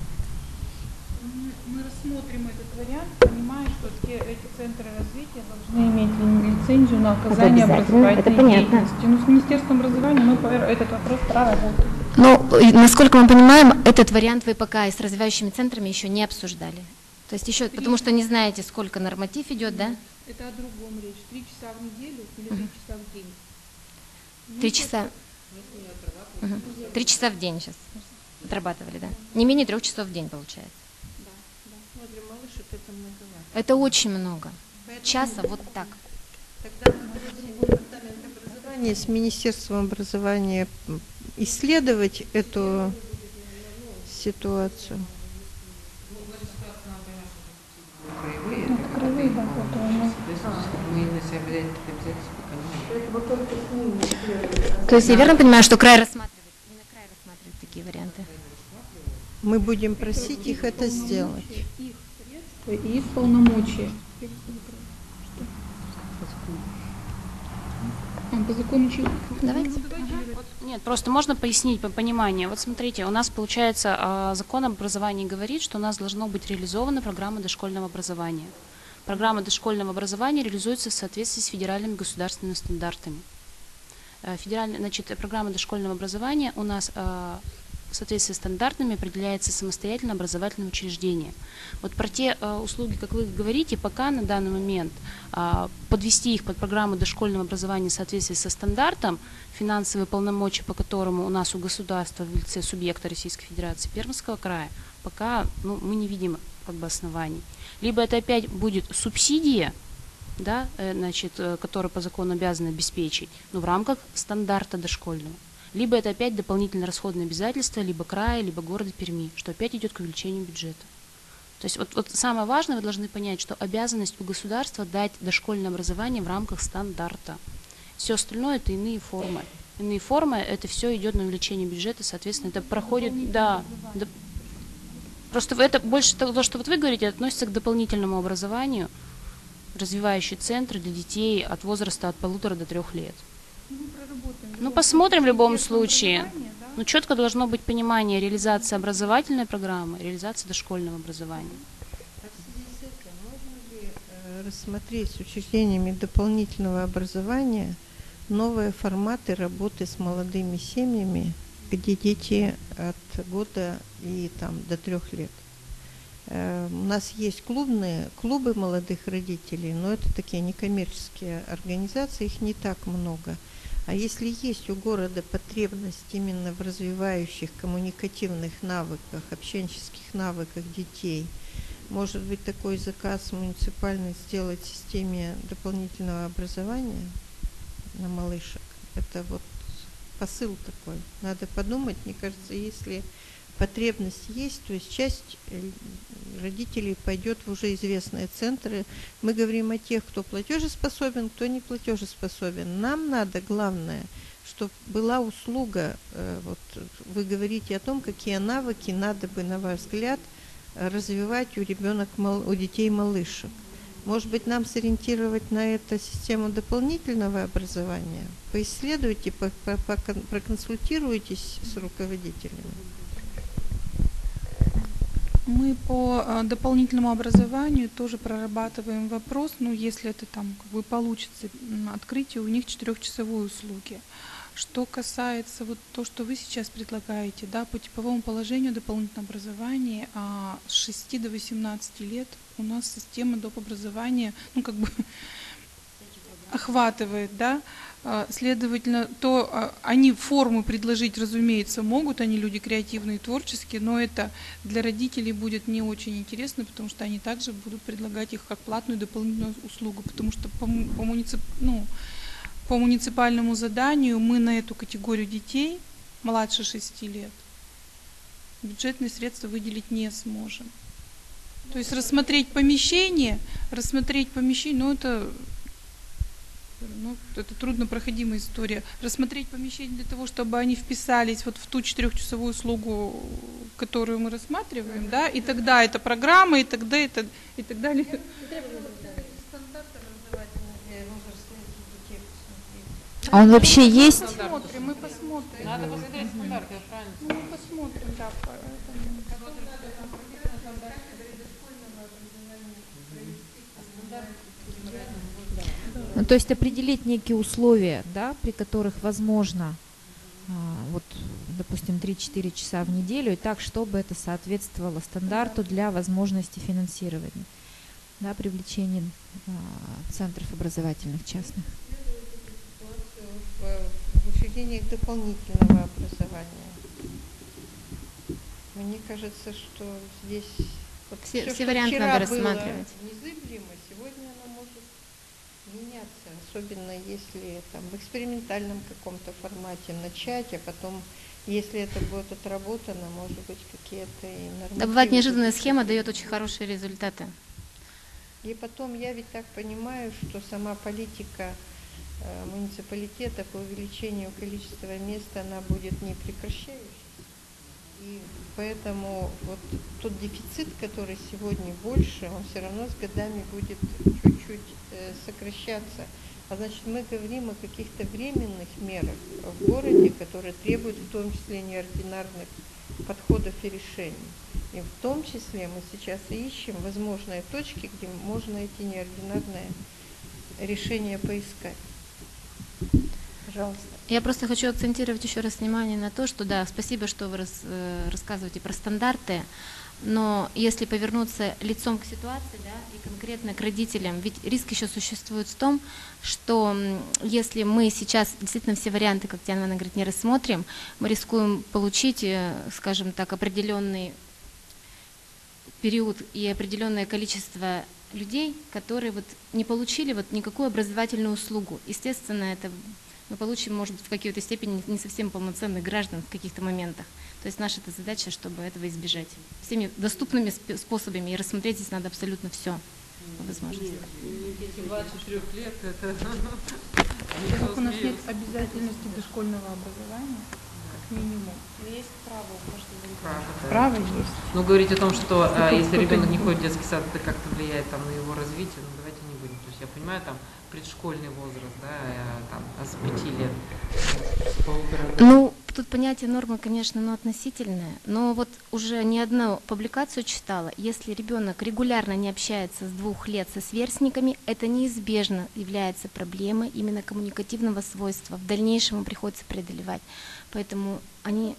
Мы рассмотрим этот вариант, понимая, что эти центры развития должны иметь лицензию на оказание образовательной деятельности. Ну, с Министерством образования мы этот вопрос проработаем. Ну, насколько мы понимаем, этот вариант вы пока и с развивающими центрами еще не обсуждали. То есть еще, потому что не знаете, сколько норматив идет, да? Это о другом речь. 3 часа в неделю или 3 часа в день? 3 часа. 3 часа в день сейчас отрабатывали, да? Не менее 3 часов в день получается. Ну, для малышек это многовато. Это очень много. Часа вот так. Тогда департамент образования с Министерством образования исследовать эту ситуацию. То есть я верно понимаю, что край рассматривает, именно край рассматривает такие варианты? Мы будем просить их это сделать. Их средства и их полномочия. По закону чего? Давайте. Нет, просто можно пояснить по пониманию. Вот смотрите, у нас получается закон об образовании говорит, что у нас должно быть реализована программа дошкольного образования. Программа дошкольного образования реализуется в соответствии с федеральными государственными стандартами. Программа дошкольного образования у нас в соответствии с стандартами определяется самостоятельно образовательным учреждением. Вот про те услуги, как вы говорите, пока на данный момент подвести их под программу дошкольного образования в соответствии со стандартом, финансовые полномочия, по которому у нас у государства в лице субъекта Российской Федерации Пермского края, пока мы не видим как бы оснований. Либо это опять будет субсидия, да, значит, которую по закону обязаны обеспечить, но в рамках стандарта дошкольного. Либо это опять дополнительные расходные обязательства, либо края, либо города Перми, что опять идет к увеличению бюджета. То есть вот самое важное, вы должны понять, что обязанность у государства дать дошкольное образование в рамках стандарта. Все остальное это иные формы. Иные формы, это все идет на увеличение бюджета, соответственно, это проходит, да. Просто это больше то, что вот вы говорите, относится к дополнительному образованию, развивающие центры для детей от возраста от 1,5 до 3 лет. Ну, посмотрим в любом случае. Но четко должно быть понимание реализации образовательной программы, реализации дошкольного образования. А в связи с этим можно ли рассмотреть с учреждениями дополнительного образования новые форматы работы с молодыми семьями, где дети от года и там, до 3 лет? У нас есть клубы молодых родителей, но это такие некоммерческие организации, их не так много. А если есть у города потребность именно в развивающих коммуникативных навыках, общенческих навыках детей, может быть такой заказ муниципальный сделать в системе дополнительного образования на малышек? Это вот посыл такой. Надо подумать, мне кажется, если потребность есть, то есть часть родителей пойдет в уже известные центры. Мы говорим о тех, кто платежеспособен, кто не платежеспособен. Нам надо, главное, чтобы была услуга. Вот вы говорите о том, какие навыки надо бы, на ваш взгляд, развивать у детей малышек. Может быть, нам сориентировать на это систему дополнительного образования? Поисследуйте, проконсультируйтесь с руководителями. Мы по дополнительному образованию тоже прорабатываем вопрос, ну, если это там как бы получится, открытие у них 4-часовой услуги. Что касается вот то, что вы сейчас предлагаете, да, по типовому положению дополнительного образования с 6 до 18 лет у нас система доп. Образования, ну, как бы охватывает, да. Следовательно, то они форму предложить, разумеется, могут, они люди креативные, творческие, но это для родителей будет не очень интересно, потому что они также будут предлагать их как платную дополнительную услугу, потому что по муниципальному заданию мы на эту категорию детей младше 6 лет бюджетные средства выделить не сможем. То есть рассмотреть помещение, но это труднопроходимая история. Рассмотреть помещение для того, чтобы они вписались вот в ту 4-часовую услугу, которую мы рассматриваем, да, и тогда это программа, и тогда это, и так далее. А он вообще есть? Мы посмотрим. Надо посмотреть стандарт, я правильно. Мы посмотрим, да. Ну, то есть определить некие условия, да, при которых возможно, вот, допустим, 3-4 часа в неделю, и так, чтобы это соответствовало стандарту для возможности финансирования, да, привлечения центров образовательных частных. В учреждениях дополнительного образования. Мне кажется, что здесь вот все варианты надо рассматривать. Незыблемо, сегодня оно может меняться, особенно если там в экспериментальном каком-то формате начать, а потом, если это будет отработано, может быть, какие-то и нормативы. Да, бывает, неожиданная схема дает очень хорошие результаты. И потом я ведь так понимаю, что сама политика муниципалитета по увеличению количества мест, она будет не прекращающейся. И поэтому вот тот дефицит, который сегодня больше, он все равно с годами будет чуть-чуть сокращаться. А значит, мы говорим о каких-то временных мерах в городе, которые требуют в том числе неординарных подходов и решений. И в том числе мы сейчас и ищем возможные точки, где можно эти неординарные решения поискать. Пожалуйста. Я просто хочу акцентировать еще раз внимание на то, что да, спасибо, что вы рассказываете про стандарты, но если повернуться лицом к ситуации, да, и конкретно к родителям, ведь риск еще существует в том, что если мы сейчас действительно все варианты, как Татьяна Ивановна говорит, не рассмотрим, мы рискуем получить, скажем так, определенный период и определенное количество людей, которые вот не получили вот никакую образовательную услугу. Естественно, это мы получим, может быть, в какой-то степени не совсем полноценных граждан в каких-то моментах. То есть наша эта задача, чтобы этого избежать. Всеми доступными способами, и рассмотреть здесь надо абсолютно все по возможности. Дети 24 лет, это... Так у нас нет обязательности дошкольного образования, как минимум. Есть право у каждого ребенка. Право есть. Ну, говорить о том, что если ребенок не ходит в детский сад, это как-то влияет там, на его развитие, ну давайте не будем. То есть я понимаю, там предшкольный возраст, да, там, с 5 лет. Ну, тут понятие нормы, конечно, относительное, но вот уже не одну публикацию читала. Если ребенок регулярно не общается с 2 лет со сверстниками, это неизбежно является проблемой именно коммуникативного свойства. В дальнейшем ему приходится преодолевать. Поэтому они...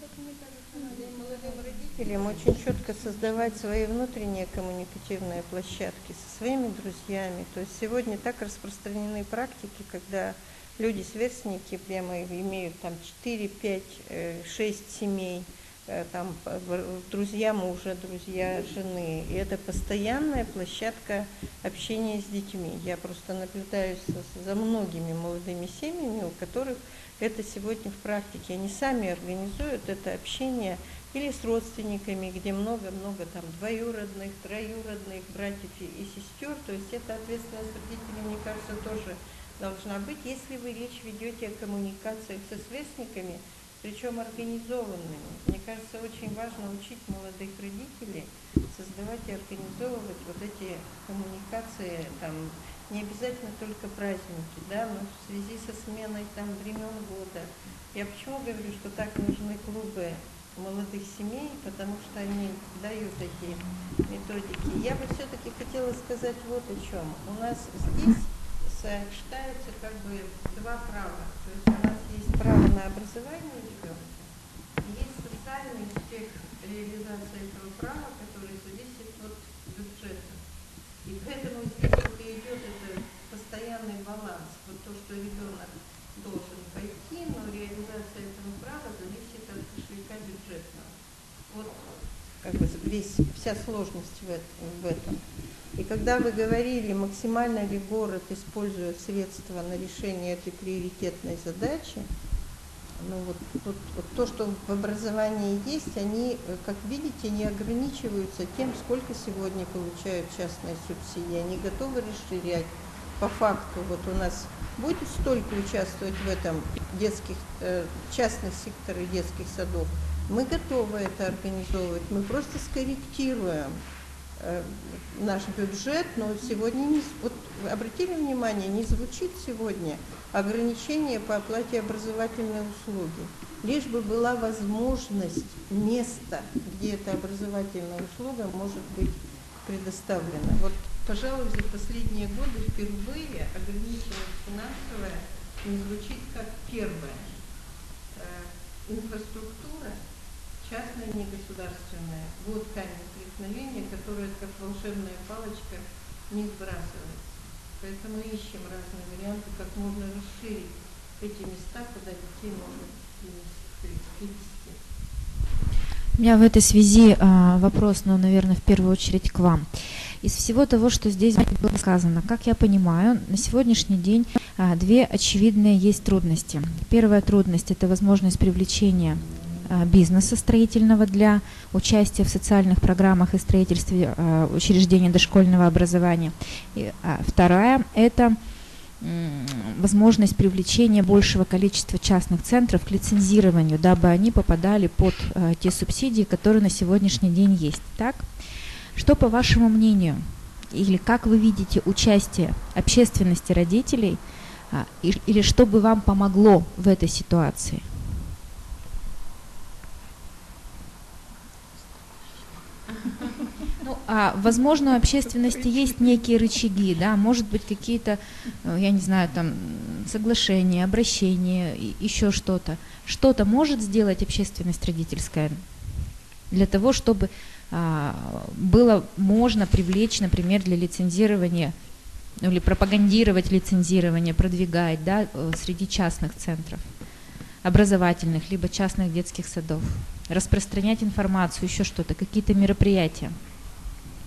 Родителям очень четко создавать свои внутренние коммуникативные площадки со своими друзьями. То есть сегодня так распространены практики, когда люди, сверстники, прямо имеют там 4, 5, 6 семей, там друзья мужа, друзья жены. И это постоянная площадка общения с детьми. Я просто наблюдаюсь за многими молодыми семьями, у которых это сегодня в практике. Они сами организуют это общение или с родственниками, где много-много там двоюродных, троюродных братьев и сестер. То есть эта ответственность родителей, мне кажется, тоже должна быть, если вы речь ведете о коммуникациях со сверстниками, причем организованными. Мне кажется, очень важно учить молодых родителей создавать и организовывать вот эти коммуникации, там, не обязательно только праздники, да, но в связи со сменой там времен года. Я почему говорю, что так нужны клубы молодых семей, потому что они дают эти методики. Я бы все-таки хотела сказать вот о чем. У нас здесь сочетаются как бы 2 права. То есть у нас есть право на образование ребенка, и есть социальный аспект реализации этого права, который зависит от бюджета. И поэтому здесь вот и идет этот постоянный баланс. Вот то, что ребенок должен пойти, но реализация этого права зависит от кошелька бюджетного. Вот как бы вся сложность в этом. И когда вы говорили, максимально ли город использует средства на решение этой приоритетной задачи, ну вот то, что в образовании есть, они, как видите, не ограничиваются тем, сколько сегодня получают частные субсидии. Они готовы расширять. По факту, вот у нас будет столько участвовать в этом частных секторах детских садов. Мы готовы это организовывать, мы просто скорректируем наш бюджет, но сегодня, вот обратили внимание, не звучит сегодня ограничение по оплате образовательной услуги. Лишь бы была возможность, место, где эта образовательная услуга может быть предоставлена. Вот, пожалуй, за последние годы впервые ограниченность финансовая не звучит как первое. Инфраструктура, частная, негосударственная, вот камень преткновения, которая как волшебная палочка не сбрасывается. Поэтому ищем разные варианты, как можно расширить эти места, куда детей можно привести. У меня в этой связи вопрос, но, наверное, в первую очередь к вам. Из всего того, что здесь было сказано, как я понимаю, на сегодняшний день 2 очевидные есть трудности. Первая трудность – это возможность привлечения бизнеса строительного для участия в социальных программах и строительстве учреждений дошкольного образования. Вторая – это возможность привлечения большего количества частных центров к лицензированию, дабы они попадали под те субсидии, которые на сегодняшний день есть. Так? Что, по вашему мнению, или как вы видите участие общественности родителей, или что бы вам помогло в этой ситуации? Возможно, у общественности есть некие рычаги, да, может быть, какие-то, я не знаю, там, соглашения, обращения, еще что-то. Что-то может сделать общественность родительская для того, чтобы было можно привлечь, например, для лицензирования или пропагандировать лицензирование, продвигать, да, среди частных центров, образовательных, либо частных детских садов, распространять информацию, еще что-то, какие-то мероприятия.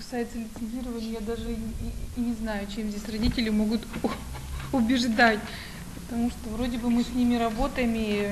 касается лицензирования, я даже и не знаю, чем здесь родители могут убеждать. Потому что вроде бы мы с ними работаем, и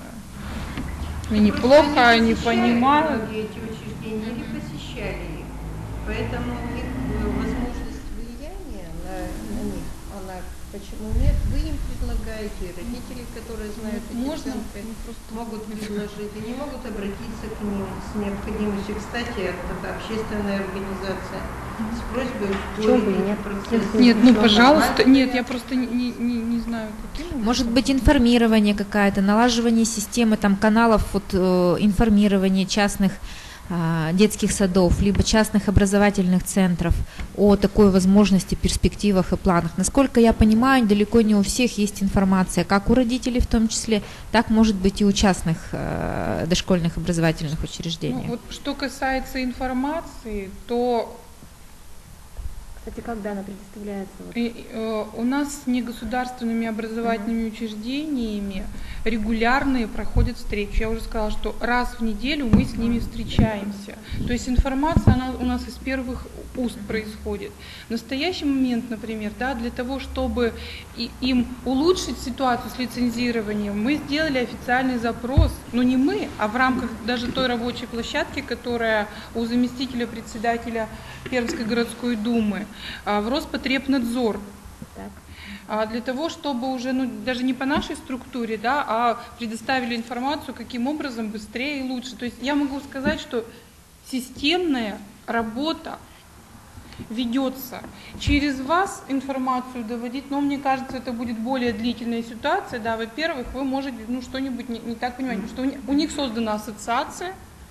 неплохо, они понимают. Многие эти учреждения или посещали их. Поэтому у них возможность влияния на них, она почему нет? Вы им предлагаете, родители, которые знают эти центры, могут предложить, они могут обратиться к ним с необходимостью. Кстати, это общественная организация с просьбой ускорить эти процессы. Нет, ну пожалуйста, нет, я просто не знаю, каким. Может быть, информирование какое-то, налаживание системы, там, каналов вот, информирования частных детских садов, либо частных образовательных центров о такой возможности, перспективах и планах. Насколько я понимаю, далеко не у всех есть информация, как у родителей в том числе, так может быть и у частных дошкольных образовательных учреждений. Ну, вот, что касается информации, то Кстати, когда она предоставляется? у нас с негосударственными образовательными учреждениями регулярные проходят встречи. Я уже сказала, что раз в неделю мы с ними встречаемся. То есть информация, она у нас из первых уст происходит. В настоящий момент, например, да, для того, чтобы им улучшить ситуацию с лицензированием, мы сделали официальный запрос, но не мы, а в рамках даже той рабочей площадки, которая у заместителя председателя Пермской городской думы, в Роспотребнадзор. Для того, чтобы уже, ну, даже не по нашей структуре, да, а предоставили информацию, каким образом быстрее и лучше. То есть я могу сказать, что системная работа ведется. Через вас информацию доводить, но мне кажется, это будет более длительная ситуация. Да, во-первых, вы можете что-нибудь не так понимать, потому что у них создана ассоциация,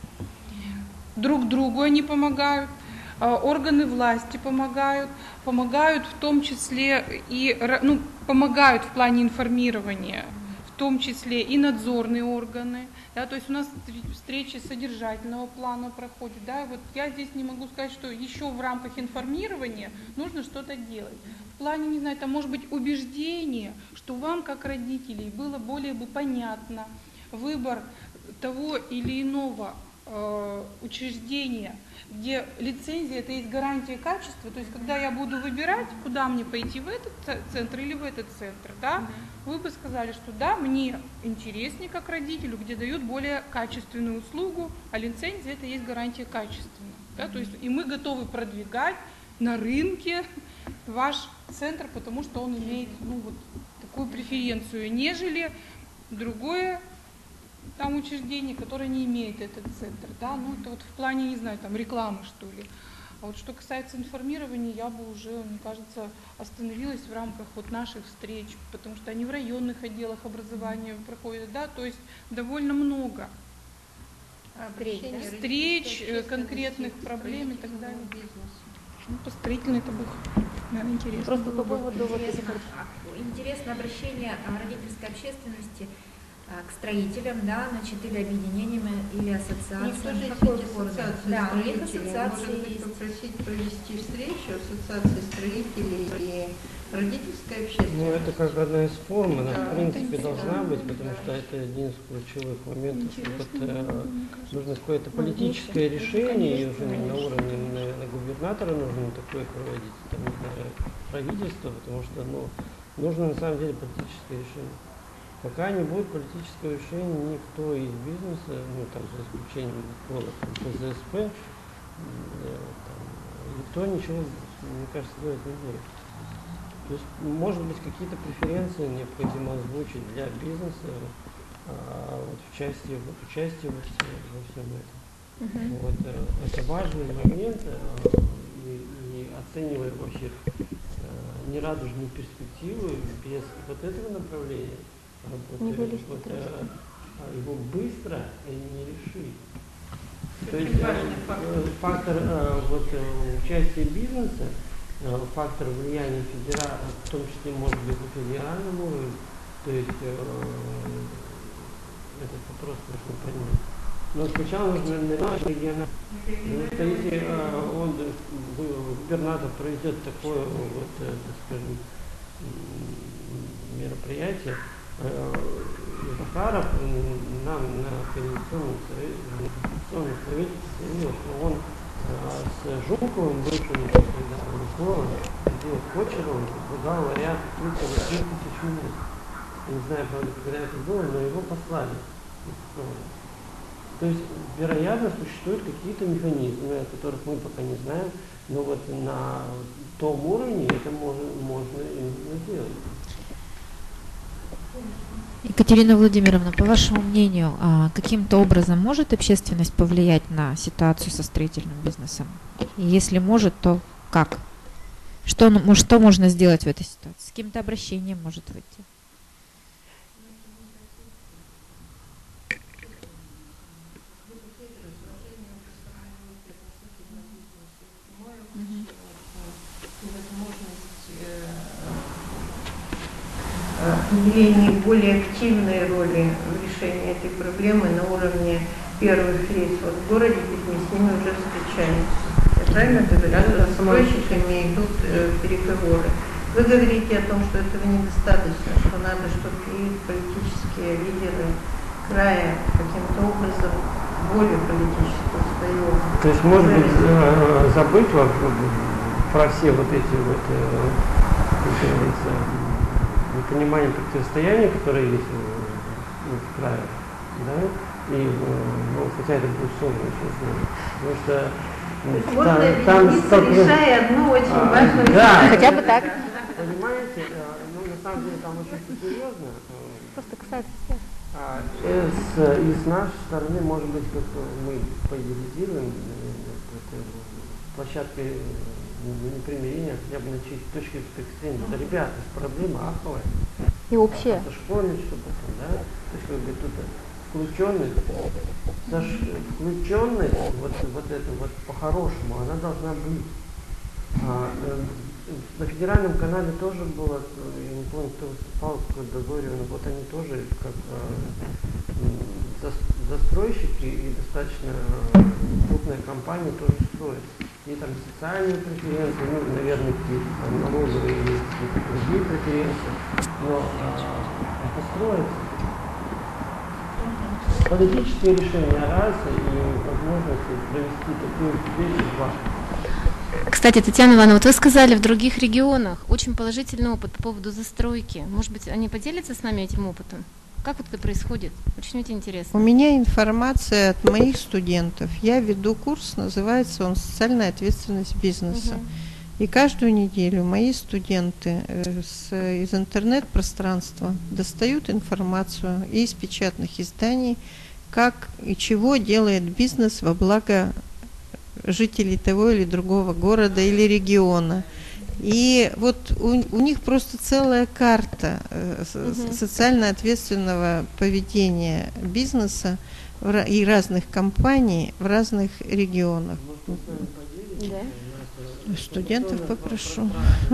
друг другу они помогают. Органы власти помогают в том числе и помогают в плане информирования, в том числе и надзорные органы. Да, то есть у нас встречи содержательного плана проходят. Да, и вот я здесь не могу сказать, что еще в рамках информирования нужно что-то делать. В плане, не знаю, там может быть убеждение, что вам, как родителей, было более бы понятно выбор того или иного учреждения, где лицензия — это есть гарантия качества, то есть когда я буду выбирать, куда мне пойти, в этот центр или в этот центр, да, вы бы сказали, что да, мне интереснее как родителю, где дают более качественную услугу, а лицензия — это есть гарантия качества, да, то есть и мы готовы продвигать на рынке ваш центр, потому что он имеет, ну, вот такую преференцию, нежели другое там учреждение, которое не имеет этот центр, да, ну это вот в плане, не знаю, там рекламы, что ли. А вот что касается информирования, я бы уже, мне кажется, остановилась в рамках вот наших встреч, потому что они в районных отделах образования проходят, да, то есть довольно много встреч, конкретных проблем и так далее. Ну, по строительной это было, наверное, интересно. Просто по поводу интересно обращение родительской общественности к строителям, да, значит, или объединениям, или ассоциациям. Да, у них ассоциации есть. Может попросить провести встречу ассоциации строителей и родительской общественности. Ну, это как одна из форм, она, в принципе, должна быть, потому что это один из ключевых моментов. Вот, нужно какое-то политическое решение, и уже на уровне, наверное, губернатора нужно такое проводить, там, не знаю, правительство, потому что, ну, нужно на самом деле политическое решение. Пока не будет политического решения, никто из бизнеса, ну там за исключением ПЗСП, никто ничего, мне кажется, делать не будет. То есть, может быть, какие-то преференции необходимо озвучить для бизнеса вот, в части во всем этом. Вот, это важный момент, и оценивая вообще нерадужные перспективы без вот этого направления, работы, вот, его быстро не решить. То есть фактор вот, участия бизнеса, фактор влияния в том числе может быть на федеральном уровне, то есть этот вопрос нужно поднять. Но сначала нужно наверное, регионально. Потому что если губернатор проведет такое вот, так скажем, мероприятие, Захаров нам на Координационном совете, что он с Жуковым, бывшим Михайловым, где Кочеровым предлагал вариант открытия 8 тысяч мест. Я не знаю, правда, когда это было, но его послали. То есть, вероятно, существуют какие-то механизмы, о которых мы пока не знаем, но вот на том уровне это можно именно сделать. Екатерина Владимировна, по вашему мнению, каким-то образом может общественность повлиять на ситуацию со строительным бизнесом? И если может, то как? Что можно сделать в этой ситуации? С каким-то обращением может выйти? Определение более активной роли в решении этой проблемы на уровне первых лиц. Вот в городе Перми с ними уже встречаются. Я правильно говорю? С застройщиками идут переговоры. Вы говорите о том, что этого недостаточно, что надо, чтобы и политические лидеры края каким-то образом более политическую свою. То есть, может быть, забыть про все вот эти вот, как говорится, непонимание противостояния, которое есть в крае, да, и, хотя это будет сложно, честно, потому что можно решая одну очень важную да, хотя бы так. Понимаете, на самом деле там очень серьезно. Просто касается всех. С нашей стороны, может быть, как мы поидеализируем площадкой непримирения, хотя бы на чьей точке зрения. Да, ребята, проблема аховая. И общая. Это школьник, что-то там, да? То есть, как бы тут включенность, вот это вот по-хорошему, она должна быть. На федеральном канале тоже было, я не помню, кто выступал, Григорьевна, вот они тоже как застройщики и достаточно крупная компания тоже строят. И там социальные преференции, наверное, какие-то налоговые или какие-то другие преференции, но это строится. Политические решения раз и возможность провести такие вещи два. Кстати, Татьяна Ивановна, вот вы сказали, в других регионах очень положительный опыт по поводу застройки. Может быть, они поделятся с нами этим опытом? Как вот это происходит? Очень интересно. У меня информация от моих студентов. Я веду курс, называется он «Социальная ответственность бизнеса». И каждую неделю мои студенты из интернет-пространства достают информацию и из печатных изданий, как и чего делает бизнес во благо жителей того или другого города или региона. И вот у них просто целая карта социально ответственного поведения бизнеса и разных компаний в разных регионах. Да? Студентов попрошу.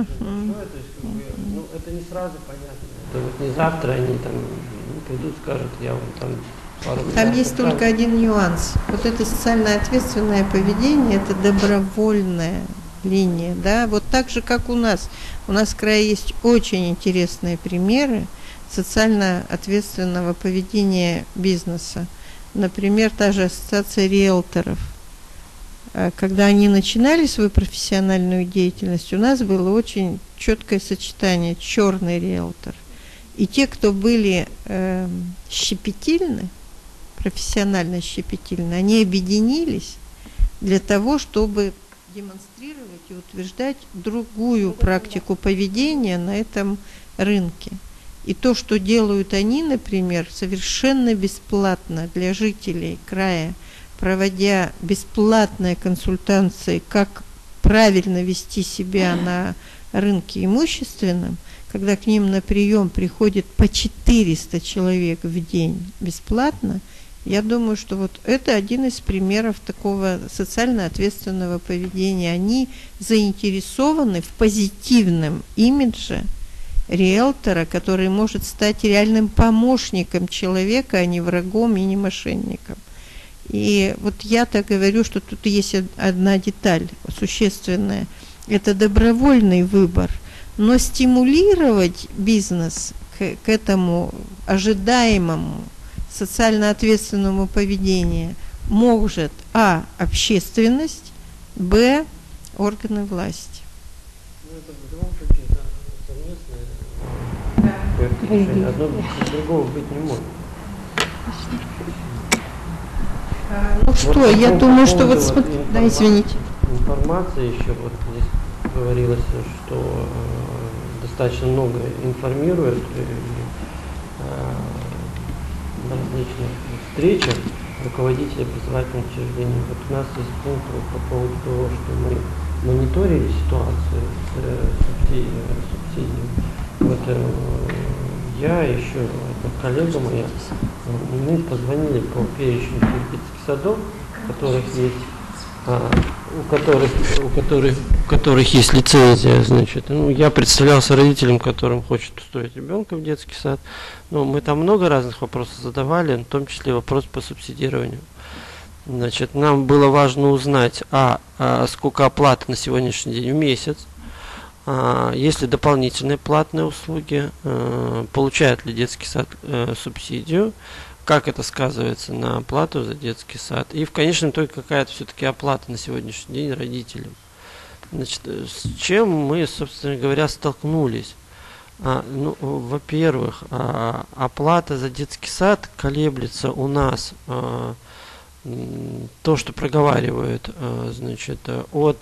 Это не сразу понятно. Это вот не завтра они там придут, скажут, я вам там пару. Там есть только один нюанс. Вот это социально ответственное поведение, это добровольное линия, да, вот так же, как у нас. У нас в крае есть очень интересные примеры социально ответственного поведения бизнеса. Например, та же ассоциация риэлторов. Когда они начинали свою профессиональную деятельность, у нас было очень четкое сочетание черный риэлтор. И те, кто были щепетильны, профессионально щепетильны, они объединились для того, чтобы демонстрировать и утверждать другую практику поведения на этом рынке. И то, что делают они, например, совершенно бесплатно для жителей края, проводя бесплатные консультации, как правильно вести себя на рынке имущественном, когда к ним на прием приходит по 400 человек в день бесплатно, я думаю, что вот это один из примеров такого социально ответственного поведения. Они заинтересованы в позитивном имидже риэлтора, который может стать реальным помощником человека, а не врагом и не мошенником. И вот я так говорю, что тут есть одна деталь существенная. Это добровольный выбор. Но стимулировать бизнес к этому ожидаемому социально ответственному поведению может общественность, б, органы власти. Ну, это в любом случае это совместное решение. Одно без другого быть не может. Ну Вот что, я думаю, что вот вот да, извините. Информация еще, вот здесь говорилось, что достаточно много информирует на различных встречах руководителей образовательных учреждений. Вот у нас есть пункт по поводу того, что мы мониторили ситуацию с субсидиями. Вот я еще, коллега моя, мы позвонили по перечню детских садов, у которых есть лицензия, значит. Ну, я представлялся родителям, которым хочет устроить ребенка в детский сад. Но мы там много разных вопросов задавали, в том числе вопрос по субсидированию. Значит, нам было важно узнать, сколько оплаты на сегодняшний день в месяц, есть ли дополнительные платные услуги, получает ли детский сад субсидию, как это сказывается на оплату за детский сад, и в конечном итоге какая-то все-таки оплата на сегодняшний день родителям. Значит, с чем мы, собственно говоря, столкнулись? Ну, во-первых, оплата за детский сад колеблется у нас, то, что проговаривают, значит, от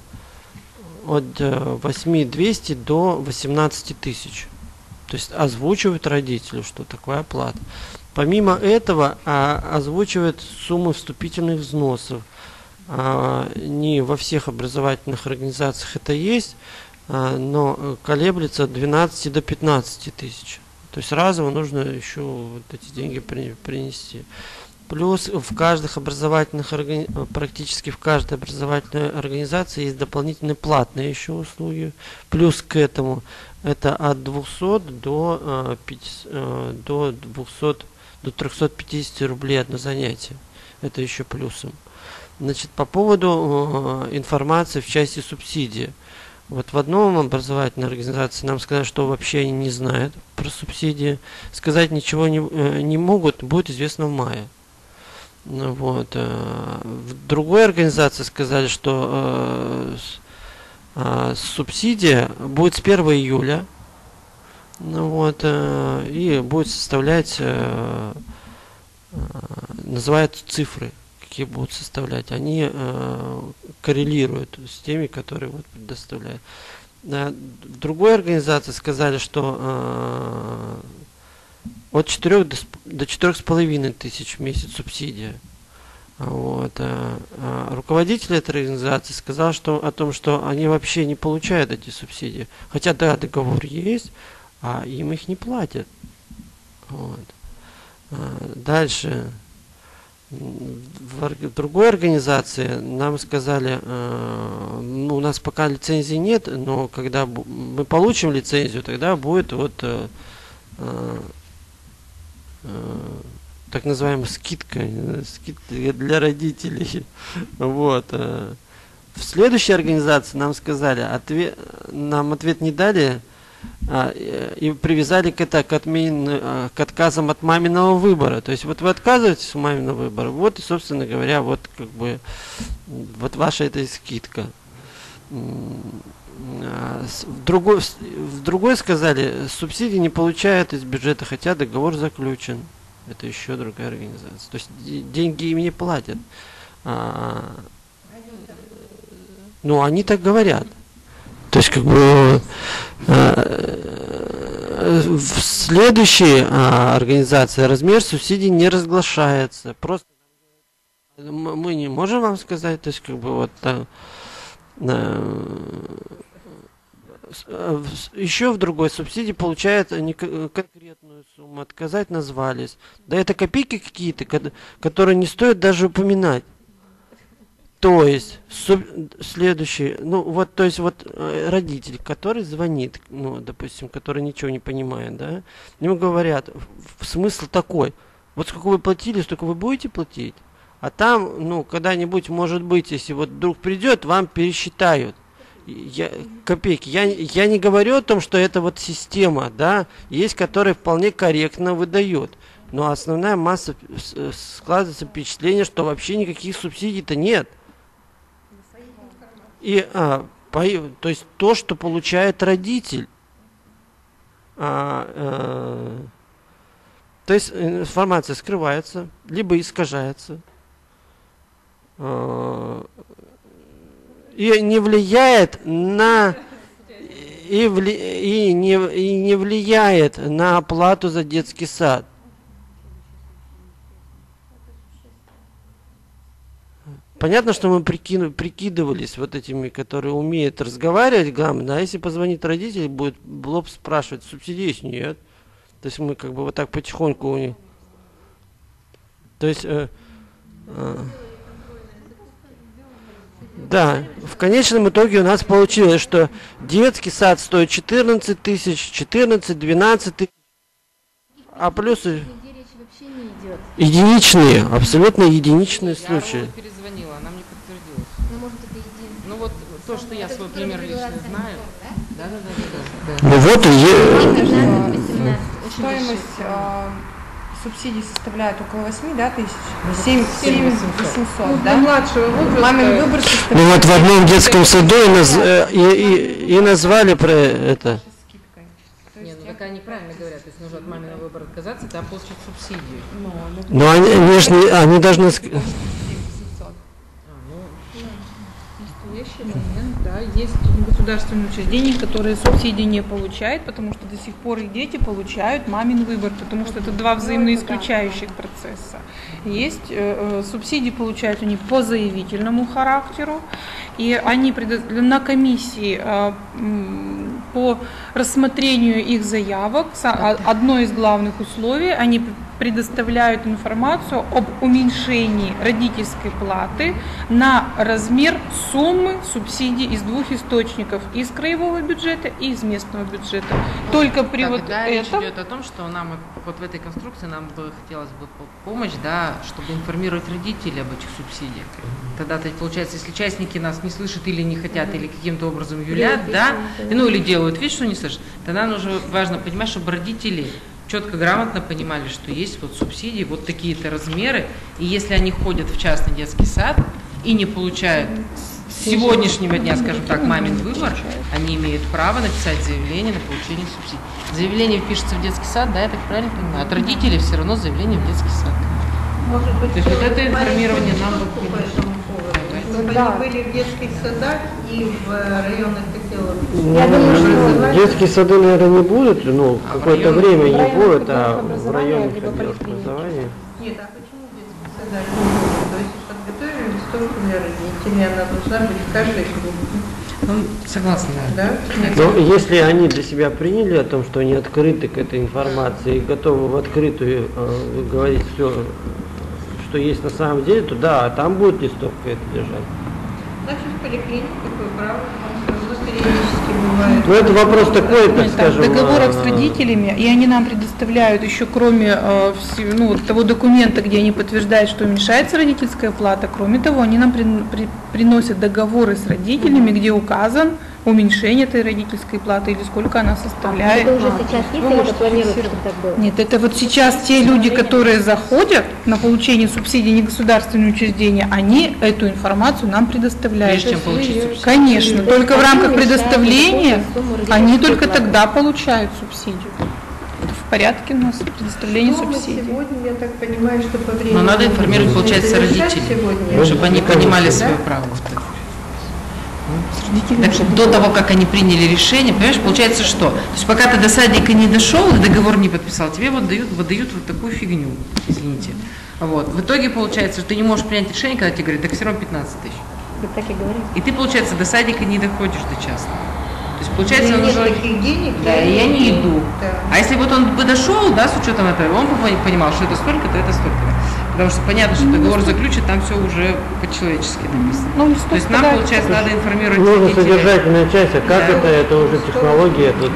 8200 до 18 тысяч. То есть озвучивают родителю, что такое оплата. Помимо этого озвучивают суммы вступительных взносов. Не во всех образовательных организациях это есть, но колеблется от 12 до 15 тысяч. То есть разово нужно еще вот эти деньги принести. Плюс в каждых образовательных практически в каждой образовательной организации есть дополнительные платные еще услуги. Плюс к этому это от 200 до 350 рублей одно занятие. Это еще плюсом. Значит, по поводу информации в части субсидии. Вот в одном образовательной организации нам сказали, что вообще они не знают про субсидии. Сказать ничего не могут, будет известно в мае. Вот. В другой организации сказали, что субсидия будет с 1 июля. Вот, и будет составлять, называют цифры, какие будут составлять. Они коррелируют с теми, которые вот предоставляют. В другой организации сказали, что от 4 до 4,5 тысяч в месяц субсидия. Вот. Руководитель этой организации сказал о том, что они вообще не получают эти субсидии. Хотя да, договор есть, а им их не платят. Вот. Дальше. В другой организации нам сказали, у нас пока лицензии нет, но когда мы получим лицензию, тогда будет вот так называемая скидка для родителей. Вот. В следующей организации нам сказали, нам ответ не дали, и привязали к отказам от маминого выбора. То есть вот вы отказываетесь от маминого выбора, вот и, собственно говоря, вот как бы вот ваша эта скидка. В другой сказали, субсидии не получают из бюджета, хотя договор заключен. Это еще другая организация. То есть деньги им не платят. Ну, они так говорят. То есть, как бы в следующей организации размер субсидий не разглашается. Просто мы не можем вам сказать, то есть, как бы вот еще в другой субсидии получают конкретную сумму, отказать назвались. Да это копейки какие-то, которые не стоит даже упоминать. То есть, следующий, ну вот, то есть вот родитель, который звонит, ну, допустим, который ничего не понимает, да, ему говорят, смысл такой, вот сколько вы платили, столько вы будете платить, а там, ну, когда-нибудь, может быть, если вот вдруг придет, вам пересчитают копейки. Я не говорю о том, что это вот система, да, есть, которая вполне корректно выдает, но основная масса складывается впечатление, что вообще никаких субсидий-то нет. то есть то, что получает родитель. То есть информация скрывается, либо искажается, и не влияет на не влияет на оплату за детский сад. Понятно, что мы прикидывались вот этими, которые умеют разговаривать грамотно, а если позвонит родитель, будет в лоб спрашивать, субсидий есть? Нет. То есть мы как бы вот так потихоньку у них. То есть, да, в конечном итоге у нас получилось, что детский сад стоит 14 тысяч, 14, 12 тысяч, а плюсы единичные, абсолютно единичные случаи. Я перезвонила, она мне подтвердила. Ну вот то, что я свой пример лично знаю. Да. Ну вот и стоимость субсидий составляет около 8 тысяч, 7 800, да? Младшего возраста. Мамин выбор составляет. Ну вот в одном детском саду и назвали про это. Нет, ну так они правильно говорят, то есть нужно от маминого выбора отказаться, там получить субсидию. Но они должны... Настоящий момент, да, есть государственные учреждения, которые субсидии не получают, потому что до сих пор их дети получают мамин выбор, потому что это два взаимно исключающих процесса. Есть субсидии получают они по заявительному характеру, и они на комиссии по рассмотрению их заявок, одно из главных условий, они предоставляют информацию об уменьшении родительской платы на размер суммы субсидий из двух источников, из краевого бюджета и из местного бюджета. Только при да, вот тогда этом... речь идет о том, что нам вот в этой конструкции нам бы хотелось бы помощь, да, чтобы информировать родителей об этих субсидиях. Тогда, получается, если частники нас не слышат или не хотят, или каким-то образом юлят, да, ну или делают вид, что не слышат, тогда нужно важно понимать, чтобы родители четко, грамотно понимали, что есть вот субсидии, вот такие-то размеры, и если они ходят в частный детский сад и не получают с сегодняшнего дня, скажем так, мамин выбор, они имеют право написать заявление на получение субсидий. Заявление пишется в детский сад, да, я так правильно понимаю, от родителей все равно заявление в детский сад. То есть вот это информирование нам бы помогло. Чтобы они были в детских садах и в районных отделах. Детские сады, наверное, не будут, ну, какое-то время не будут, а в районных отделах образования. Нет, а почему детские сады не будут? То есть подготовили листовку для родителей, она должна быть в каждой группе. Ну, согласна, да. Но если они для себя приняли о том, что они открыты к этой информации и готовы в открытую говорить все, что есть на самом деле, то да, там будет листовка это лежать. Значит, в поликлинике какое право, периодически бывает. Ну, это вопрос такой, так скажем... В договорах с родителями, и они нам предоставляют еще, кроме того документа, где они подтверждают, что уменьшается родительская плата, кроме того, они нам приносят договоры с родителями, где указан уменьшение этой родительской платы или сколько она составляет. Это уже сейчас есть или это планируется, чтобы так было? Нет, это вот сейчас те люди, которые заходят на получение субсидий негосударственные учреждения, они эту информацию нам предоставляют. Прежде чем получить субсидию. Конечно, только в рамках предоставления они только тогда получают субсидию. Это в порядке у нас предоставление субсидий. Сегодня, я так понимаю, что по времени... Но надо информировать, получается, родителей, чтобы они понимали свое право. Так, до того, как они приняли решение, понимаешь, получается что? То есть пока ты до садика не дошел и договор не подписал, тебе выдают вот такую фигню, извините. Вот. В итоге получается, что ты не можешь принять решение, когда тебе говорят, так все равно 15 тысяч. Вы так и говорите. И ты, получается, до садика не доходишь до частного. То есть получается, нет нужно... таких денег, да, и я не иду. Да. А если вот он бы дошел, да, с учетом этого, он бы понимал, что это столько, то это столько. Потому что понятно, что договор заключит, там все уже по-человечески написано. То есть нам, получается, надо информировать нужно родителей. содержательная часть, а как это уже технология, тут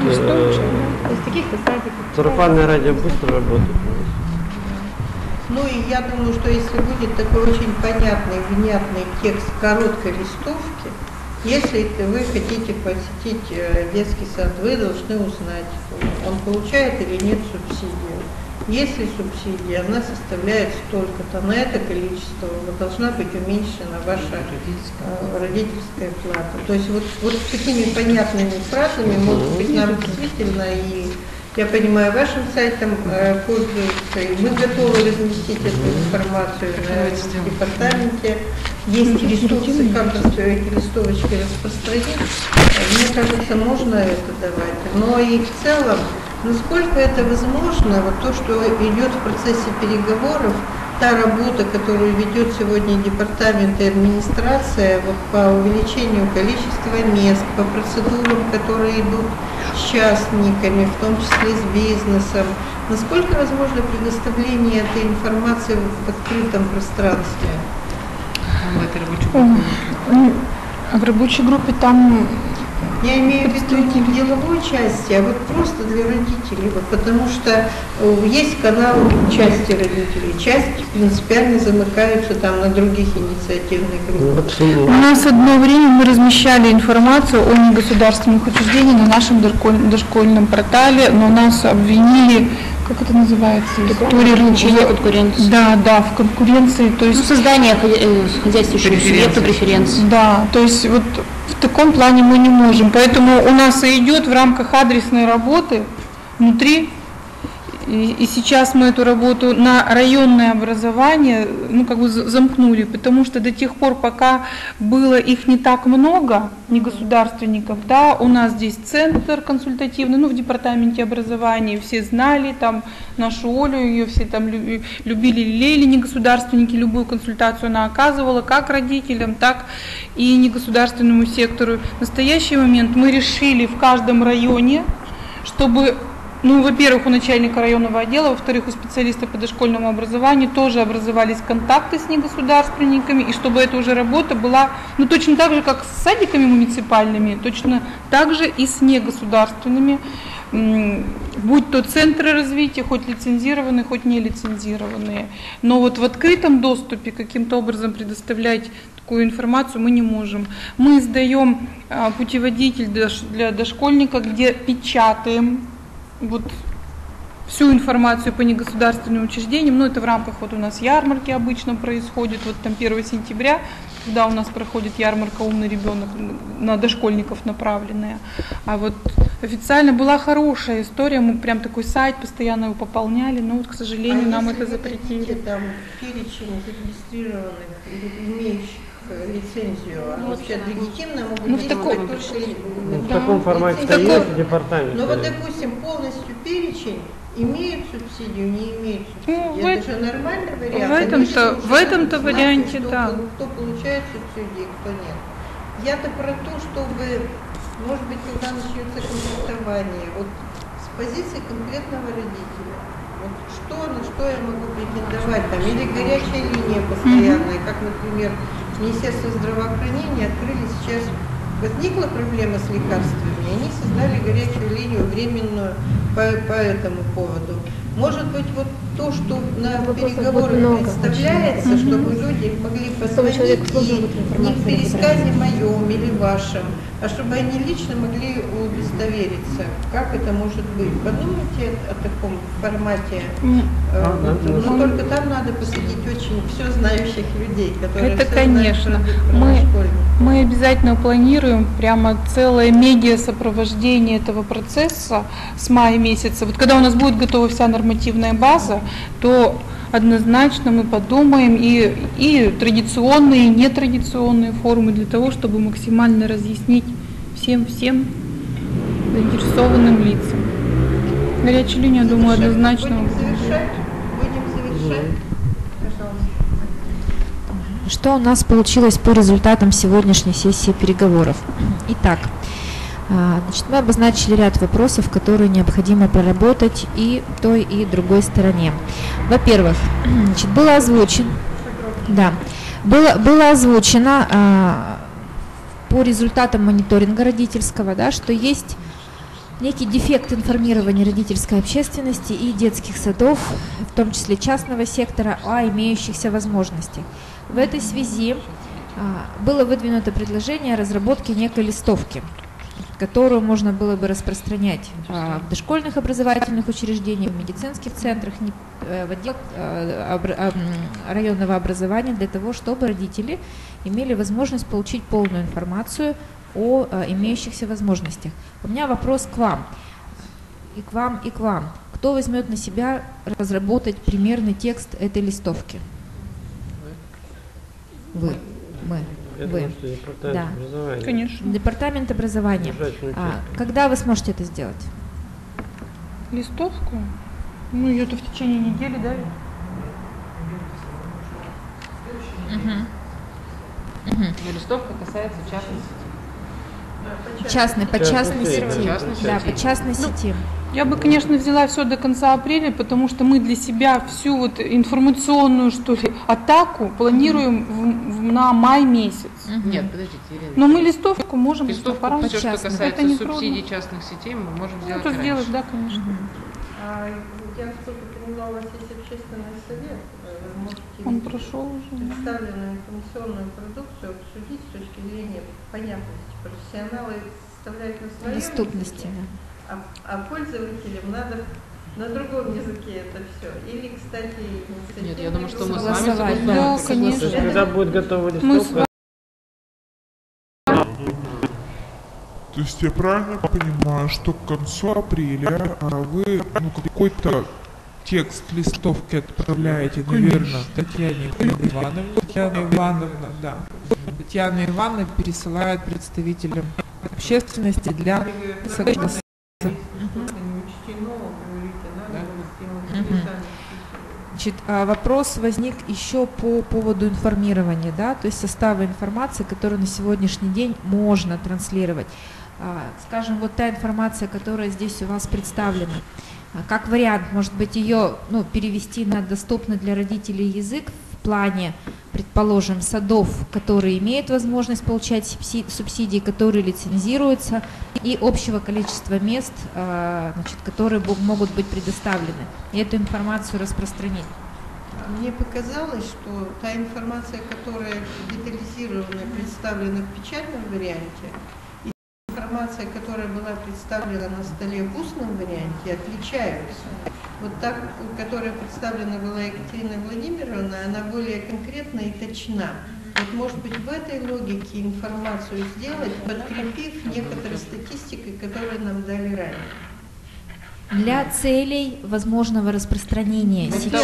сарафанное радио быстро работает. Ну и я думаю, что если будет такой очень понятный, внятный текст короткой листовки, если вы хотите посетить детский сад, вы должны узнать, он получает или нет субсидию. если субсидия, она составляет столько-то, на это количество, должна быть уменьшена ваша родительская плата. То есть вот такими понятными фразами, может быть, нам действительно, и я понимаю, вашим сайтом пользуются, и мы готовы разместить эту информацию на департаменте. Есть ресурсы, как эти листовочки распространить. Мне кажется, можно это давать. Но и в целом, насколько это возможно, вот то, что идет в процессе переговоров, та работа, которую ведет сегодня департамент и администрация вот по увеличению количества мест, по процедурам, которые идут с частниками, в том числе с бизнесом, насколько возможно предоставление этой информации в открытом пространстве? В рабочей группе там... Я имею в виду не в деловой части, а вот просто для родителей, вот, потому что есть канал части родителей, часть принципиально замыкаются там на других инициативных группах. У нас одно время мы размещали информацию о негосударственных учреждениях на нашем дошкольном портале, но нас обвинили, как это называется? Ограничение конкуренции. Да, в конкуренции. То есть создание хозяйствующего субъекта преференций. Да, то есть вот в таком плане мы не можем. Поэтому у нас и идет в рамках адресной работы внутри. И сейчас мы эту работу на районное образование замкнули, потому что до тех пор, пока было их не так много, негосударственников, да, у нас здесь центр консультативный, в департаменте образования, все знали там нашу Олю, ее все там любили, лелеяли негосударственники, любую консультацию она оказывала, как родителям, так и негосударственному сектору. В настоящий момент мы решили в каждом районе, чтобы... во-первых, у начальника районного отдела, во-вторых, у специалиста по дошкольному образованию тоже образовались контакты с негосударственниками, и чтобы эта уже работа была, точно так же, как с садиками муниципальными, точно так же и с негосударственными, будь то центры развития, хоть лицензированные, хоть не лицензированные. Но вот в открытом доступе каким-то образом предоставлять такую информацию мы не можем. Мы издаем путеводитель для дошкольника, где печатаем всю информацию по негосударственным учреждениям, это в рамках у нас ярмарки обычно происходит, там 1 сентября, когда у нас проходит ярмарка «Умный ребенок», на дошкольников направленная. А официально была хорошая история, мы прям такой сайт постоянно его пополняли, но к сожалению, нам это запретили. Там перечень зарегистрированных или имеющих лицензию, вообще легитимно могут действовать только в таком формате есть департамент. Но допустим, полностью перечень имеют субсидию, не имеют субсидию. Это же нормальный вариант. В этом-то варианте, да. Кто получает субсидии, кто нет. Я-то про то, чтобы, может быть, когда начнется консультирование, с позиции конкретного родителя, на что я могу претендовать, или горячая линия постоянная, как, например, Министерство здравоохранения открыли сейчас, возникла проблема с лекарствами, они создали горячую линию временную по этому поводу. Может быть, то, что на переговорах представляется, чтобы люди могли позвонить и не в пересказе моем или вашем, а чтобы они лично могли удостовериться, как это может быть. Подумайте о таком формате, но только там надо посадить очень все знающих людей, которые это, конечно, мы обязательно планируем прямо целое медиа-сопровождение этого процесса с мая месяца. Когда у нас будет готова вся нормативная база, то однозначно мы подумаем и традиционные, и нетрадиционные формы для того, чтобы максимально разъяснить всем заинтересованным лицам. Горячую линию, я думаю, однозначно. Будем завершать. Что у нас получилось по результатам сегодняшней сессии переговоров? Итак, мы обозначили ряд вопросов, которые необходимо проработать и той, и другой стороне. Во-первых, было озвучено по результатам мониторинга родительского, что есть некий дефект информирования родительской общественности и детских садов, в том числе частного сектора, о имеющихся возможностях. В этой связи было выдвинуто предложение о разработке некой листовки, которую можно было бы распространять в дошкольных образовательных учреждениях, в медицинских центрах, в отделах районного образования, для того, чтобы родители имели возможность получить полную информацию о имеющихся возможностях. У меня вопрос к вам, и к вам, и к вам. Кто возьмет на себя разработать примерный текст этой листовки? Вы. Мы. Вы. Да. Конечно. Департамент образования. Когда вы сможете это сделать? Листовку? Ну, ее-то в течение недели, да? Листовка касается частной сети. По частной сети. Да, по частной сети. Я бы, конечно, взяла все до конца апреля, потому что мы для себя всю вот информационную, что ли, атаку планируем на май месяц. Нет, подождите, Ирина. Но мы листовку можем... Листовку, все, что касается субсидий частных сетей, мы можем сделать это сделать, да, конечно. Я, насколько поняла, у вас есть общественный совет. Вы можете он прошел уже. Представленную информационную продукцию обсудить с точки зрения понятности. Профессионалы составляют на своем доступности, языке, а пользователям надо на другом языке это все. Или, кстати, нет, я думаю, что мы с вами согласовать. Да, конечно. Когда будет готова листовка? То есть я правильно понимаю, что к концу апреля вы какой-то текст листовки отправляете, наверное, Татьяне Ивановне. Татьяна Ивановна пересылает представителям общественности для согласования. Значит, вопрос возник еще по поводу информирования, да, то есть состава информации, которую на сегодняшний день можно транслировать. Скажем, вот та информация, которая здесь у вас представлена, как вариант, может быть, ее перевести на доступный для родителей язык в плане, предположим, садов, которые имеют возможность получать субсидии, которые лицензируются, и общего количества мест, которые могут быть предоставлены, и эту информацию распространить. Мне показалось, что та информация, которая детализирована, представлена в печатном варианте, и информация, которая была представлена на столе в устном варианте, отличаются. Вот та, которая представлена была Екатерина Владимировна, она более конкретна и точна. Вот, может быть, в этой логике информацию сделать, подкрепив некоторой статистикой, которую нам дали ранее. Для целей возможного распространения сейчас.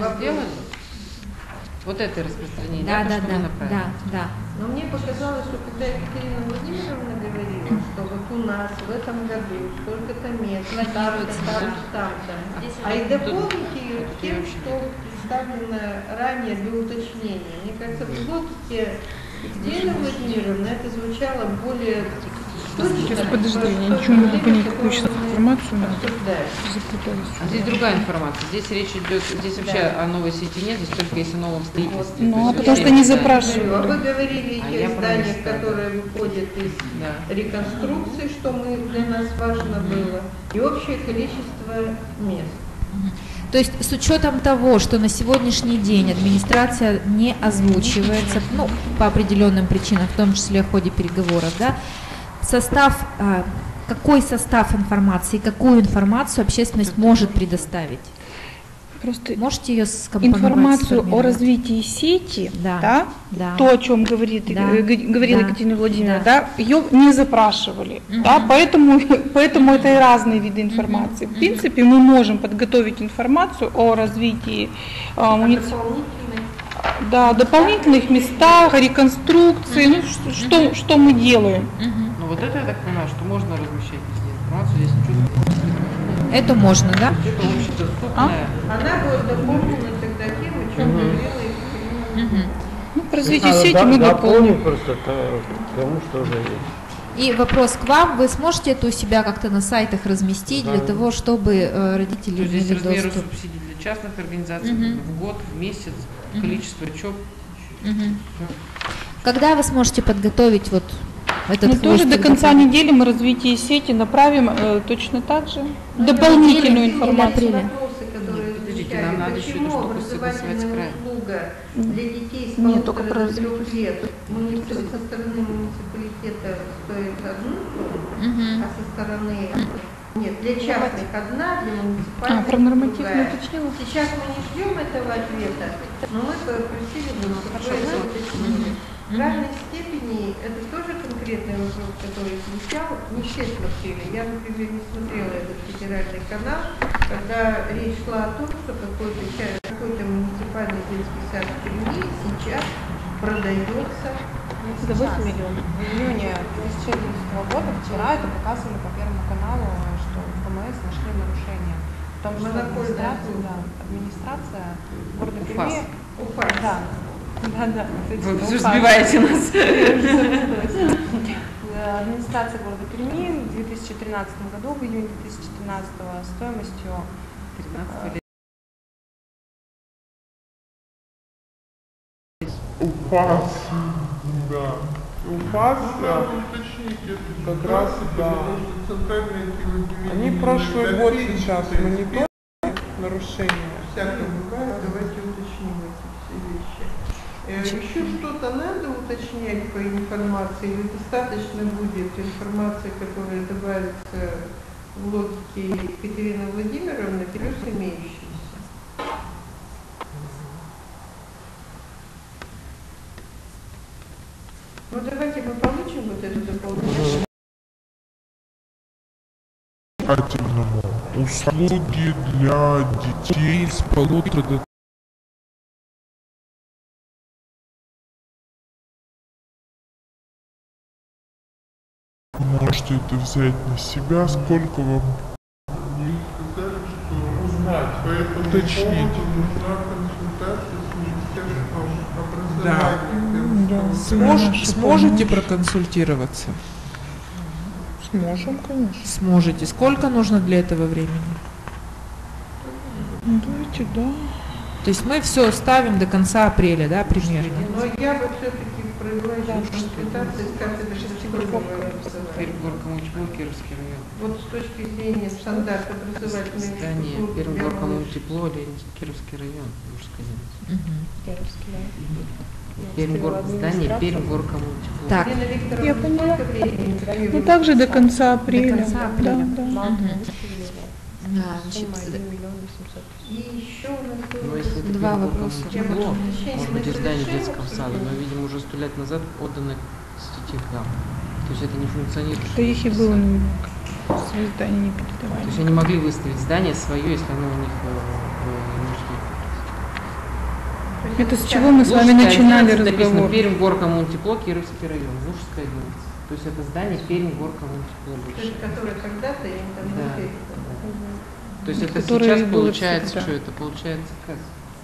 Вот это распространение, да. Но мне показалось, что когда Екатерина Владимировна говорила, что вот у нас в этом году столько-то мест, там-то, а и дополнить ее тем, что представлено ранее для уточнения. Мне кажется, в логике Екатерины Владимировны это звучало более Сейчас, подожди, я ничего не могу понять, какую сейчас информацию надо. А здесь другая информация. Здесь речь идет, здесь вообще о новой сети нет, здесь только если о новом строительстве. Ну, потому что не запрашивали. А вы говорили о тех зданиях, которые выходят из реконструкции, что для нас важно было, и общее количество мест. То есть с учетом того, что на сегодняшний день администрация не озвучивается, по определенным причинам, в том числе в ходе переговоров, да, какой состав информации, какую информацию общественность может предоставить? Просто можете ее скомпоновать? Информацию о развитии сети, то, о чем говорила Екатерина Владимировна, ее не запрашивали, поэтому это и разные виды информации. В принципе, мы можем подготовить информацию о развитии дополнительных местах, реконструкции, что мы делаем. Ну вот это я так понимаю, что можно размещать информацию, здесь ничего не это можно, да? Это общедоступное. Она будет дополнена тогда тем, о чем говорила Екатерина. По развитию сети мы дополним. Просто тому, что уже есть. И вопрос к вам, вы сможете это у себя как-то на сайтах разместить для того, чтобы родители имели доступ? Здесь размеры субсидий для частных организаций в год, в месяц, количество ЧОП. Когда вы сможете подготовить этот тоже до конца недели мы развитие сети направим точно так же. Дополнительную информацию. Подождите, нам надо почему штуку образовательная согласовать услуга для детей с Нет, только полутора про до 3 лет со стороны муниципалитета стоит одну сумму, а со стороны... Нет, для частных одна, для муниципальных про норматив не другая. уточнила? Сейчас мы не ждем этого ответа, но мы попросили бы, чтобы вы это уточнили. В равной степени это тоже конкретный вопрос, который звучал, не все смотрели. Я, например, не смотрела этот федеральный канал, когда речь шла о том, что какой-то муниципальный детский сад в Перми сейчас продается. За 8 миллионов. В июне 2011 года вчера это показывали по Первому каналу, что в ФМС нашли нарушения. В том, что администрация города Перми... УФАС. Да. Да. Вы сбиваете нас. Администрация города Перми в 2013 году, в июне 2013 стоимостью 13 лет. УФАС, да. УФАС, как раз, да. Они прошлый год сейчас мониторят нарушения. Всякое бывает, давайте уточним эти все вещи. Еще что-то надо уточнять по информации или достаточно будет информации, которая добавится в логике Екатерины Владимировны, плюс имеющиеся? Ну давайте мы получим вот эту дополнительную. Услуги для детей с 1,5 до можете это взять на себя, сколько вам уточнить. Да. Сможете проконсультироваться? Сможем, конечно. Сможете. Сколько нужно для этого времени? Давайте, да. То есть мы все ставим до конца апреля, да, примерно? Но я бы все-таки провела консультации с кафедры шестиклассного Пермь-Горкому-Тепло, Кировский район. Вот с точки зрения стандарта образовательной Здание института. Пермь-Горкому-Тепло, Кировский район, можно сказать. Здание Пермь-Горкому-Тепло. Так, Я поняла. Ну также до конца апреля. До конца апреля. Да. Значит, И еще у нас Но было... если это Два вопроса. Тепло, может быть, и здание детского сада, но, видимо, уже 100 лет назад отдано статикам. То есть это не функционирует. Да их и было, но свои здания не То передавали. есть они могли выставить здание свое, если оно у них нужно. Это с чего мы с вами начинали разговор? Написано Пермь-Горкому-Тепло, Кировский район, Лужская 11. То есть это здание Пермь-Горкому-Тепло бывшее. Которое когда-то им там Да. не То есть это Которое сейчас было получается, всегда. что это получается как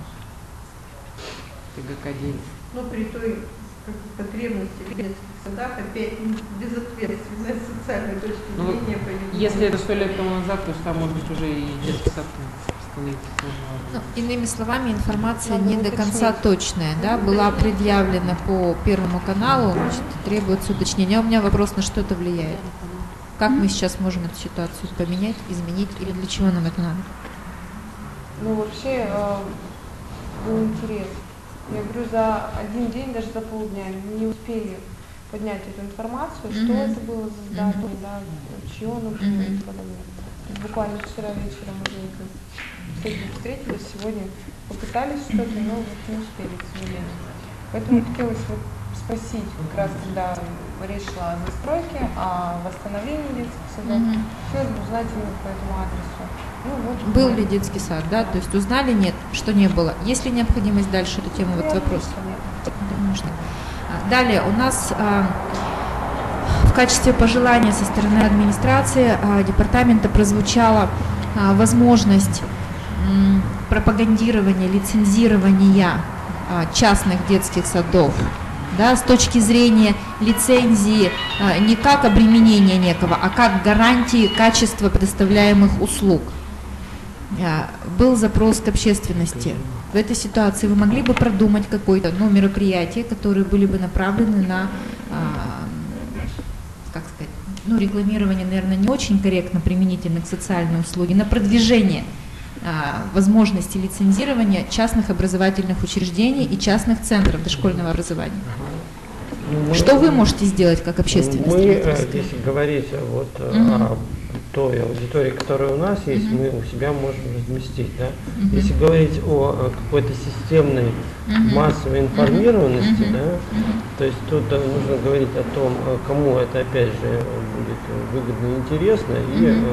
ТГК-9. Ну, при той потребности в детских садах, опять безответственная с социальной точки Ну, вот зрения. по-видимому. если это 100 лет тому назад, то есть там может быть уже и детский сад становится сложно. Ну, иными словами, информация не до конца точная, да, была предъявлена по Первому каналу, значит, требуется уточнение. А у меня вопрос, на что это влияет? Как мы сейчас можем эту ситуацию поменять, изменить, или для чего нам это надо? Ну, вообще, был интерес. Я говорю, за один день, даже за полдня не успели поднять эту информацию, что это было за здание, да, чье оно было и так далее. Буквально вчера вечером уже встретились, сегодня попытались что-то, но вот не успели, к сожалению. Поэтому хотелось вот спросить, как раз когда речь шла о застройке, о восстановлении детских садов, хотелось бы узнать именно по этому адресу. Ну, вот, Был ли детский сад, да? То есть узнали, нет, что не было. Есть ли необходимость дальше эту тему, вот вопрос? Думаю, что. Далее у нас в качестве пожелания со стороны администрации департамента прозвучала возможность пропагандирования, лицензирования частных детских садов, да, с точки зрения лицензии не как обременения некого, а как гарантии качества предоставляемых услуг. Был запрос к общественности. В этой ситуации вы могли бы продумать какое-то мероприятие, которые были бы направлены на, как сказать, рекламирование, наверное, не очень корректно применительно к социальной услуге, на продвижение возможности лицензирования частных образовательных учреждений и частных центров дошкольного образования? Что вы можете сделать как общественность? Мы, если говорить вот о той аудитории, которая у нас есть, мы у себя можем разместить. Да? Если говорить о какой-то системной массовой информированности, да, то есть тут нужно говорить о том, кому это опять же будет выгодно и интересно, и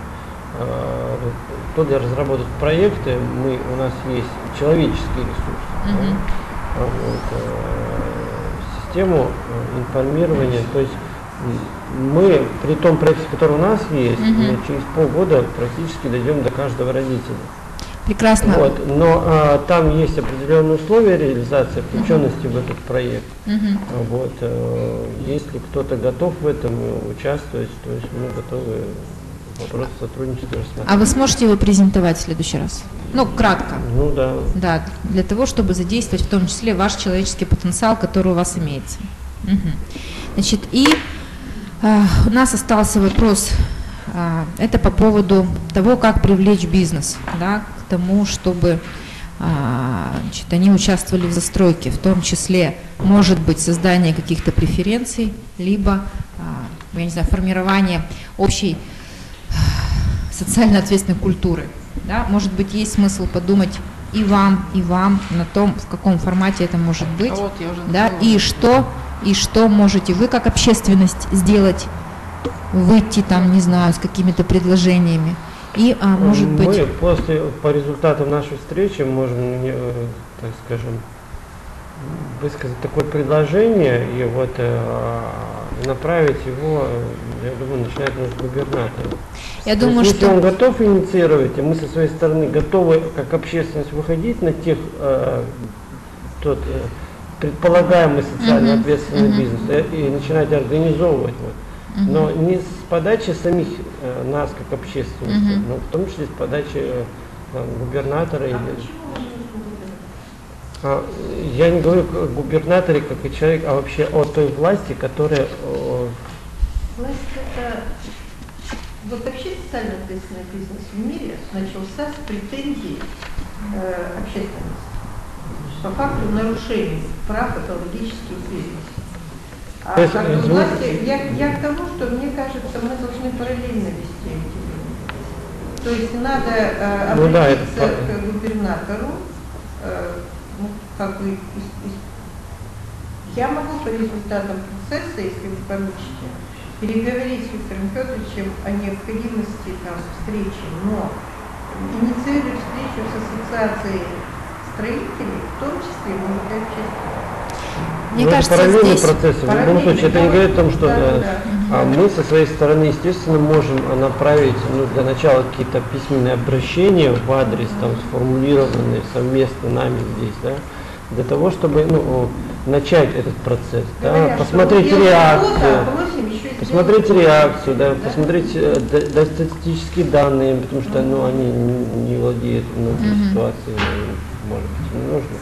кто для разработать проекты, у нас есть человеческие ресурсы, да? Вот, систему информирования, то есть мы при том проекте, который у нас есть, мы через полгода практически дойдем до каждого родителя. Прекрасно. Вот, но там есть определенные условия реализации включенности в этот проект. Вот, если кто-то готов в этом участвовать, то есть мы готовы вопрос сотрудничества рассмотреть. А вы сможете его презентовать в следующий раз? Ну, кратко. Ну да. Да, для того, чтобы задействовать в том числе ваш человеческий потенциал, который у вас имеется. Значит, и у нас остался вопрос, это по поводу того, как привлечь бизнес, да, к тому, чтобы значит, они участвовали в застройке, в том числе, может быть, создание каких-то преференций, либо, я не знаю, формирование общей социально ответственной культуры. Да? Может быть, есть смысл подумать и вам на том, в каком формате это может быть, да? и что можете вы как общественность сделать, выйти там, не знаю, с какими-то предложениями. И, может быть... Мы по результатам нашей встречи можем, так скажем, высказать такое предложение и вот направить его, я думаю, начинать наш губернатор. Я думаю, если что он готов инициировать, и мы со своей стороны готовы как общественность выходить на тех тот предполагаемый социально ответственный бизнес и начинать организовывать. Вот. Но не с подачи самих нас как общественности, но в том числе с подачи губернатора или... Я не говорю о губернаторе как о человеке, а вообще о той власти, которая... Власть это... Вот вообще социально ответственный бизнес в мире начался с претензий общественности по факту нарушений прав экологических бизнесов. А как власти, я к тому, что мне кажется, мы должны параллельно вести эти бизнес. То есть надо обратиться к губернатору, как бы я могу по результатам процесса, если вы поручите, переговорить с Виктором Федоровичем о необходимости там встречи, но инициировать встречу с ассоциацией строителей, в том числе, может, и общественных. Мне кажется, параллельный здесь процесс. В любом случае, это не говорит о том, что мы со своей стороны, естественно, можем направить для начала какие-то письменные обращения в адрес, там, сформулированные совместно нами здесь, да, для того, чтобы начать этот процесс, да, посмотреть реакцию, да, посмотреть статистические данные, потому что они не владеют многими ситуациями, может быть, не нужно.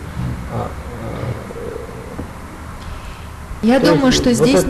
Я думаю, что здесь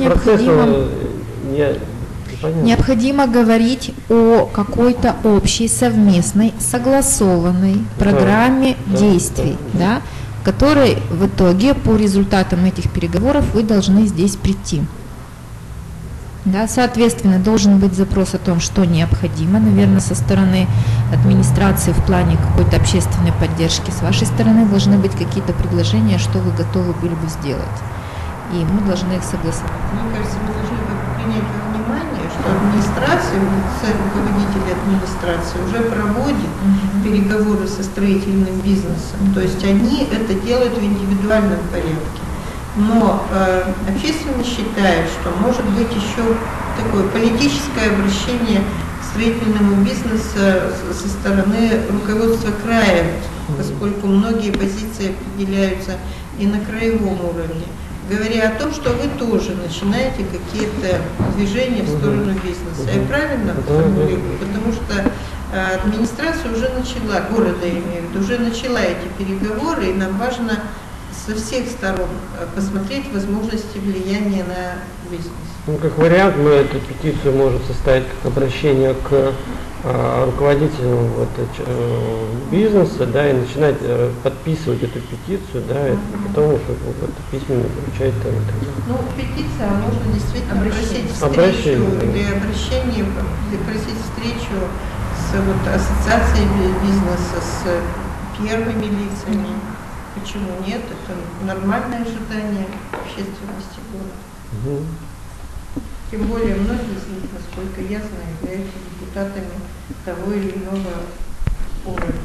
необходимо говорить о какой-то общей, совместной, согласованной программе действий, да, которой в итоге по результатам этих переговоров вы должны здесь прийти. Да, соответственно, должен быть запрос о том, что необходимо, наверное, со стороны администрации в плане какой-то общественной поддержки. С вашей стороны должны быть какие-то предложения, что вы готовы были бы сделать. И мы должны их согласовать. Мне кажется, мы должны принять во внимание, что администрация, руководители администрации уже проводят переговоры со строительным бизнесом. То есть они это делают в индивидуальном порядке. Но общественность считает, что может быть еще такое политическое обращение к строительному бизнесу со стороны руководства края, поскольку многие позиции определяются и на краевом уровне, говоря о том, что вы тоже начинаете какие-то движения в сторону бизнеса. Я правильно формулирую? Потому что администрация уже начала, города имею в виду, уже начала эти переговоры, и нам важно со всех сторон посмотреть возможности влияния на бизнес. Ну, как вариант, мы эту петицию можем составить как обращение к руководителям бизнеса, да, и начинать подписывать эту петицию, да, и потом уже письменно получать там. Ну, петиция, можно действительно просить встречу или обращение, или просить встречу с ассоциацией бизнеса, с первыми лицами. Почему нет? Это нормальное ожидание общественности города. Тем более многие из них, насколько я знаю, являются депутатами того или иного уровня.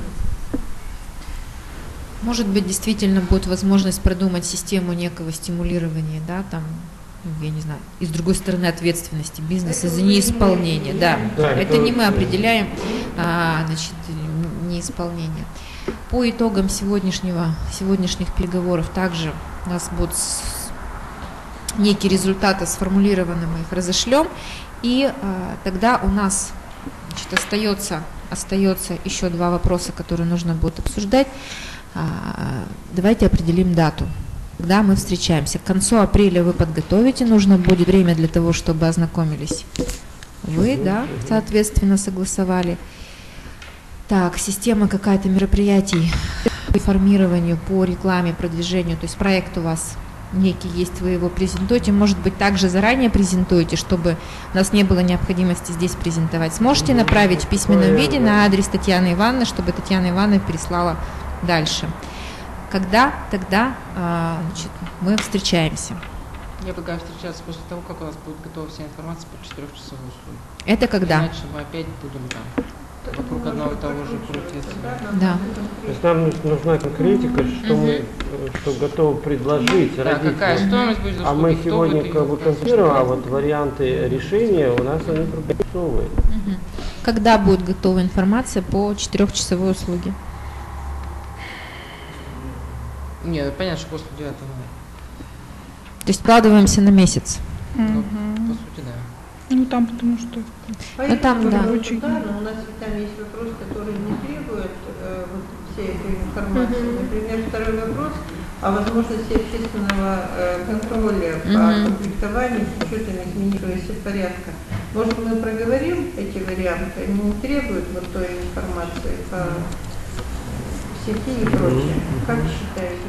Может быть, действительно будет возможность продумать систему некого стимулирования, да, там, я не знаю, и с другой стороны ответственности бизнеса за неисполнение. Да, это не мы определяем, значит, неисполнение. По итогам сегодняшних переговоров также у нас будут некие результаты сформулированы, мы их разошлем, и тогда у нас, значит, остается еще два вопроса, которые нужно будет обсуждать. Давайте определим дату, когда мы встречаемся. К концу апреля вы подготовите, нужно будет время для того, чтобы ознакомились вы, да, соответственно, согласовали. Так, система какая-то мероприятий по информированию, по рекламе, продвижению, то есть проект у вас некий есть, вы его презентуете, может быть, также заранее презентуете, чтобы у нас не было необходимости здесь презентовать. Сможете направить в письменном виде на адрес Татьяны Ивановны, чтобы Татьяна Ивановна переслала дальше. Когда тогда, значит, мы встречаемся? Я предлагаю встречаться после того, как у нас будет готова вся информация по 4-часовой услуге. Это когда? Иначе мы опять будем там вокруг одного и того же крутиться. Да. То есть нам нужна конкретика, что готовы предложить родителям. Какая стоимость будет? А мы сегодня как бы консультируем, а вот варианты решения у нас они продиктованы. Когда будет готова информация по 4-часовой услуге? Нет, понятно, что после 9 мая. То есть вкладываемся на месяц? Ну, по сути, да. Ну там потому что... Ну там, да. Да, но у нас там есть вопрос, который не требует всей этой информации. Например, второй вопрос о возможности общественного контроля по комплектованию с учетом изменившегося порядка. Может, мы проговорим эти варианты? Они не требуют вот той информации по сети и прочее. Как считаете,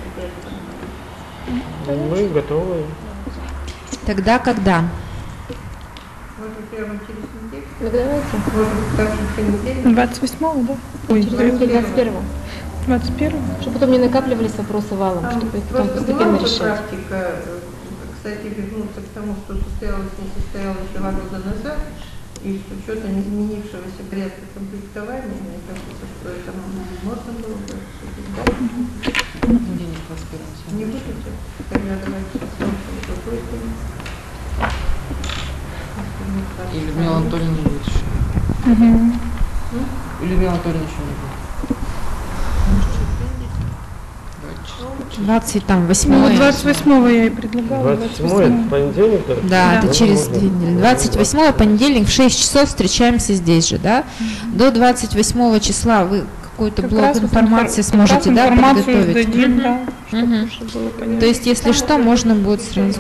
Мы готовы. Тогда когда? Может быть, прямо через неделю? Ну, давайте. Может быть, также в понедельник? 28-го, да? Ой, Через неделю 21-го. 21-го? Чтобы потом не накапливались вопросы валом, чтобы их потом постепенно решать. Практика, кстати, вернуться к тому, что состоялось, не состоялось 2 года назад, и с учетом изменившегося порядка комплектования, мне кажется, что это можно было бы обсудить, да? Не будете? Тогда давайте посмотрим другой день. И Людмила Анатольевна не будет еще. И Людмила Анатольевна еще не будет. 28-го я и предлагала. 27-го это понедельник? Да, это через 2 недели. 28-го понедельник в 6 часов встречаемся здесь же, да? До 28 числа вы какой-то блок информации сможете, да, подготовить? Сдадим, да, чтобы было понятно. То есть, если что, можно будет сразу.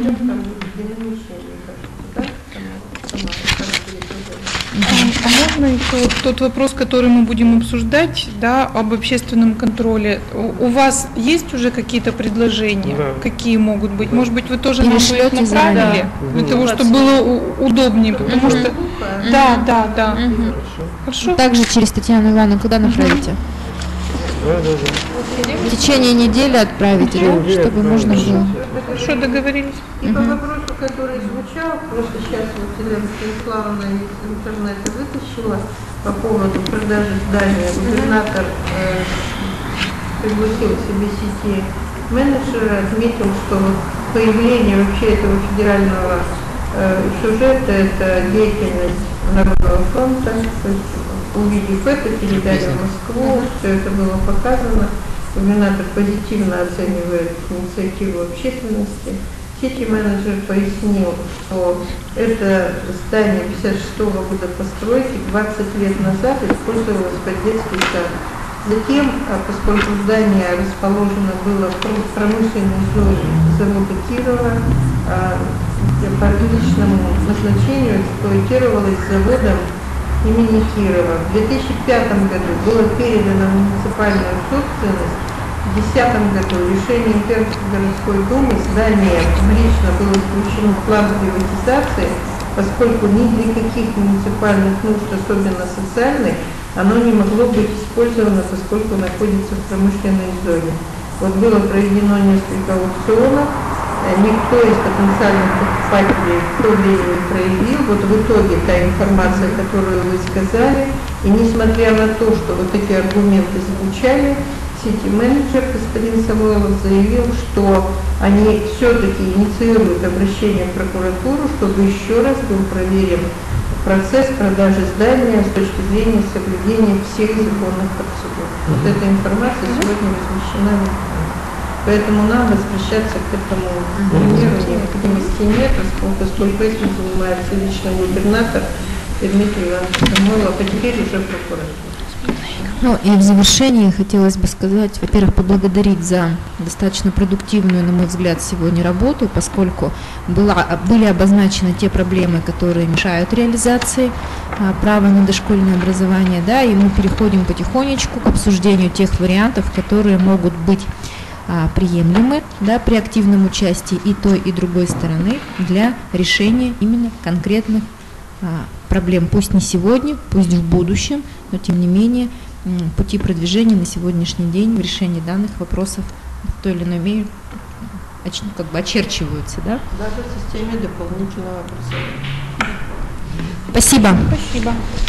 А можно еще тот вопрос, который мы будем обсуждать, да, об общественном контроле? У вас есть уже какие-то предложения? Да. Какие могут быть? Может быть, вы тоже нам бы их Перешлете направили, заранее. для того, чтобы было удобнее, потому что... Да. Хорошо. Также через Татьяну Ивановну куда направите? В течение недели отправите, да, чтобы можно было. Хорошо, договорились. И по вопросу, который звучал, просто сейчас вот Елена Станиславовна из интернета вытащила по поводу продажи здания. Губернатор пригласил к себе сети менеджера, отметил, что появление вообще этого федерального сюжета – это деятельность Народного фронта. То есть, увидев это, передали в Москву, все это было показано. Губернатор позитивно оценивает инициативу общественности. Сити-менеджер пояснил, что это здание 1956 года постройки 20 лет назад использовалось под детский сад. Затем, поскольку здание расположено было в промышленной зоне завода Кирова, по личному назначению эксплуатировалось заводом имени Кирова. В 2005 году было передано в муниципальную собственность. В 2010 году решением Пермской городской думы здание публично было включено в план приватизации, поскольку ни для каких муниципальных нужд, особенно социальных, оно не могло быть использовано, поскольку находится в промышленной зоне. Вот было проведено несколько аукционов, никто из потенциальных покупателей в то время не проявил. Вот в итоге та информация, которую вы сказали, и несмотря на то, что вот эти аргументы звучали, сити-менеджер господин Самойлов заявил, что они все-таки инициируют обращение в прокуратуру, чтобы еще раз был проверен процесс продажи здания с точки зрения соблюдения всех законных процедур. Вот эта информация сегодня размещена в интернете. Поэтому нам возвращаться к этому примеру необходимости нет, поскольку этим занимается лично губернатор Дмитрий Иванович Самойлов, а теперь уже прокуратура. Ну и в завершении хотелось бы сказать, во-первых, поблагодарить за достаточно продуктивную, на мой взгляд, сегодня работу, поскольку были обозначены те проблемы, которые мешают реализации права на дошкольное образование, да, и мы переходим потихонечку к обсуждению тех вариантов, которые могут быть приемлемы, да, при активном участии и той, и другой стороны для решения именно конкретных проблем, пусть не сегодня, пусть в будущем, но тем не менее пути продвижения на сегодняшний день в решении данных вопросов в той или иной мере как бы очерчиваются, да? Даже в системе дополнительного образования. Спасибо. Спасибо.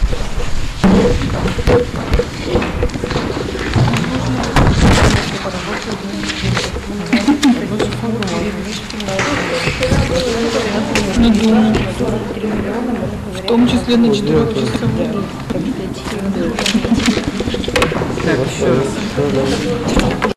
В том числе на 4-часовую. Так, еще раз.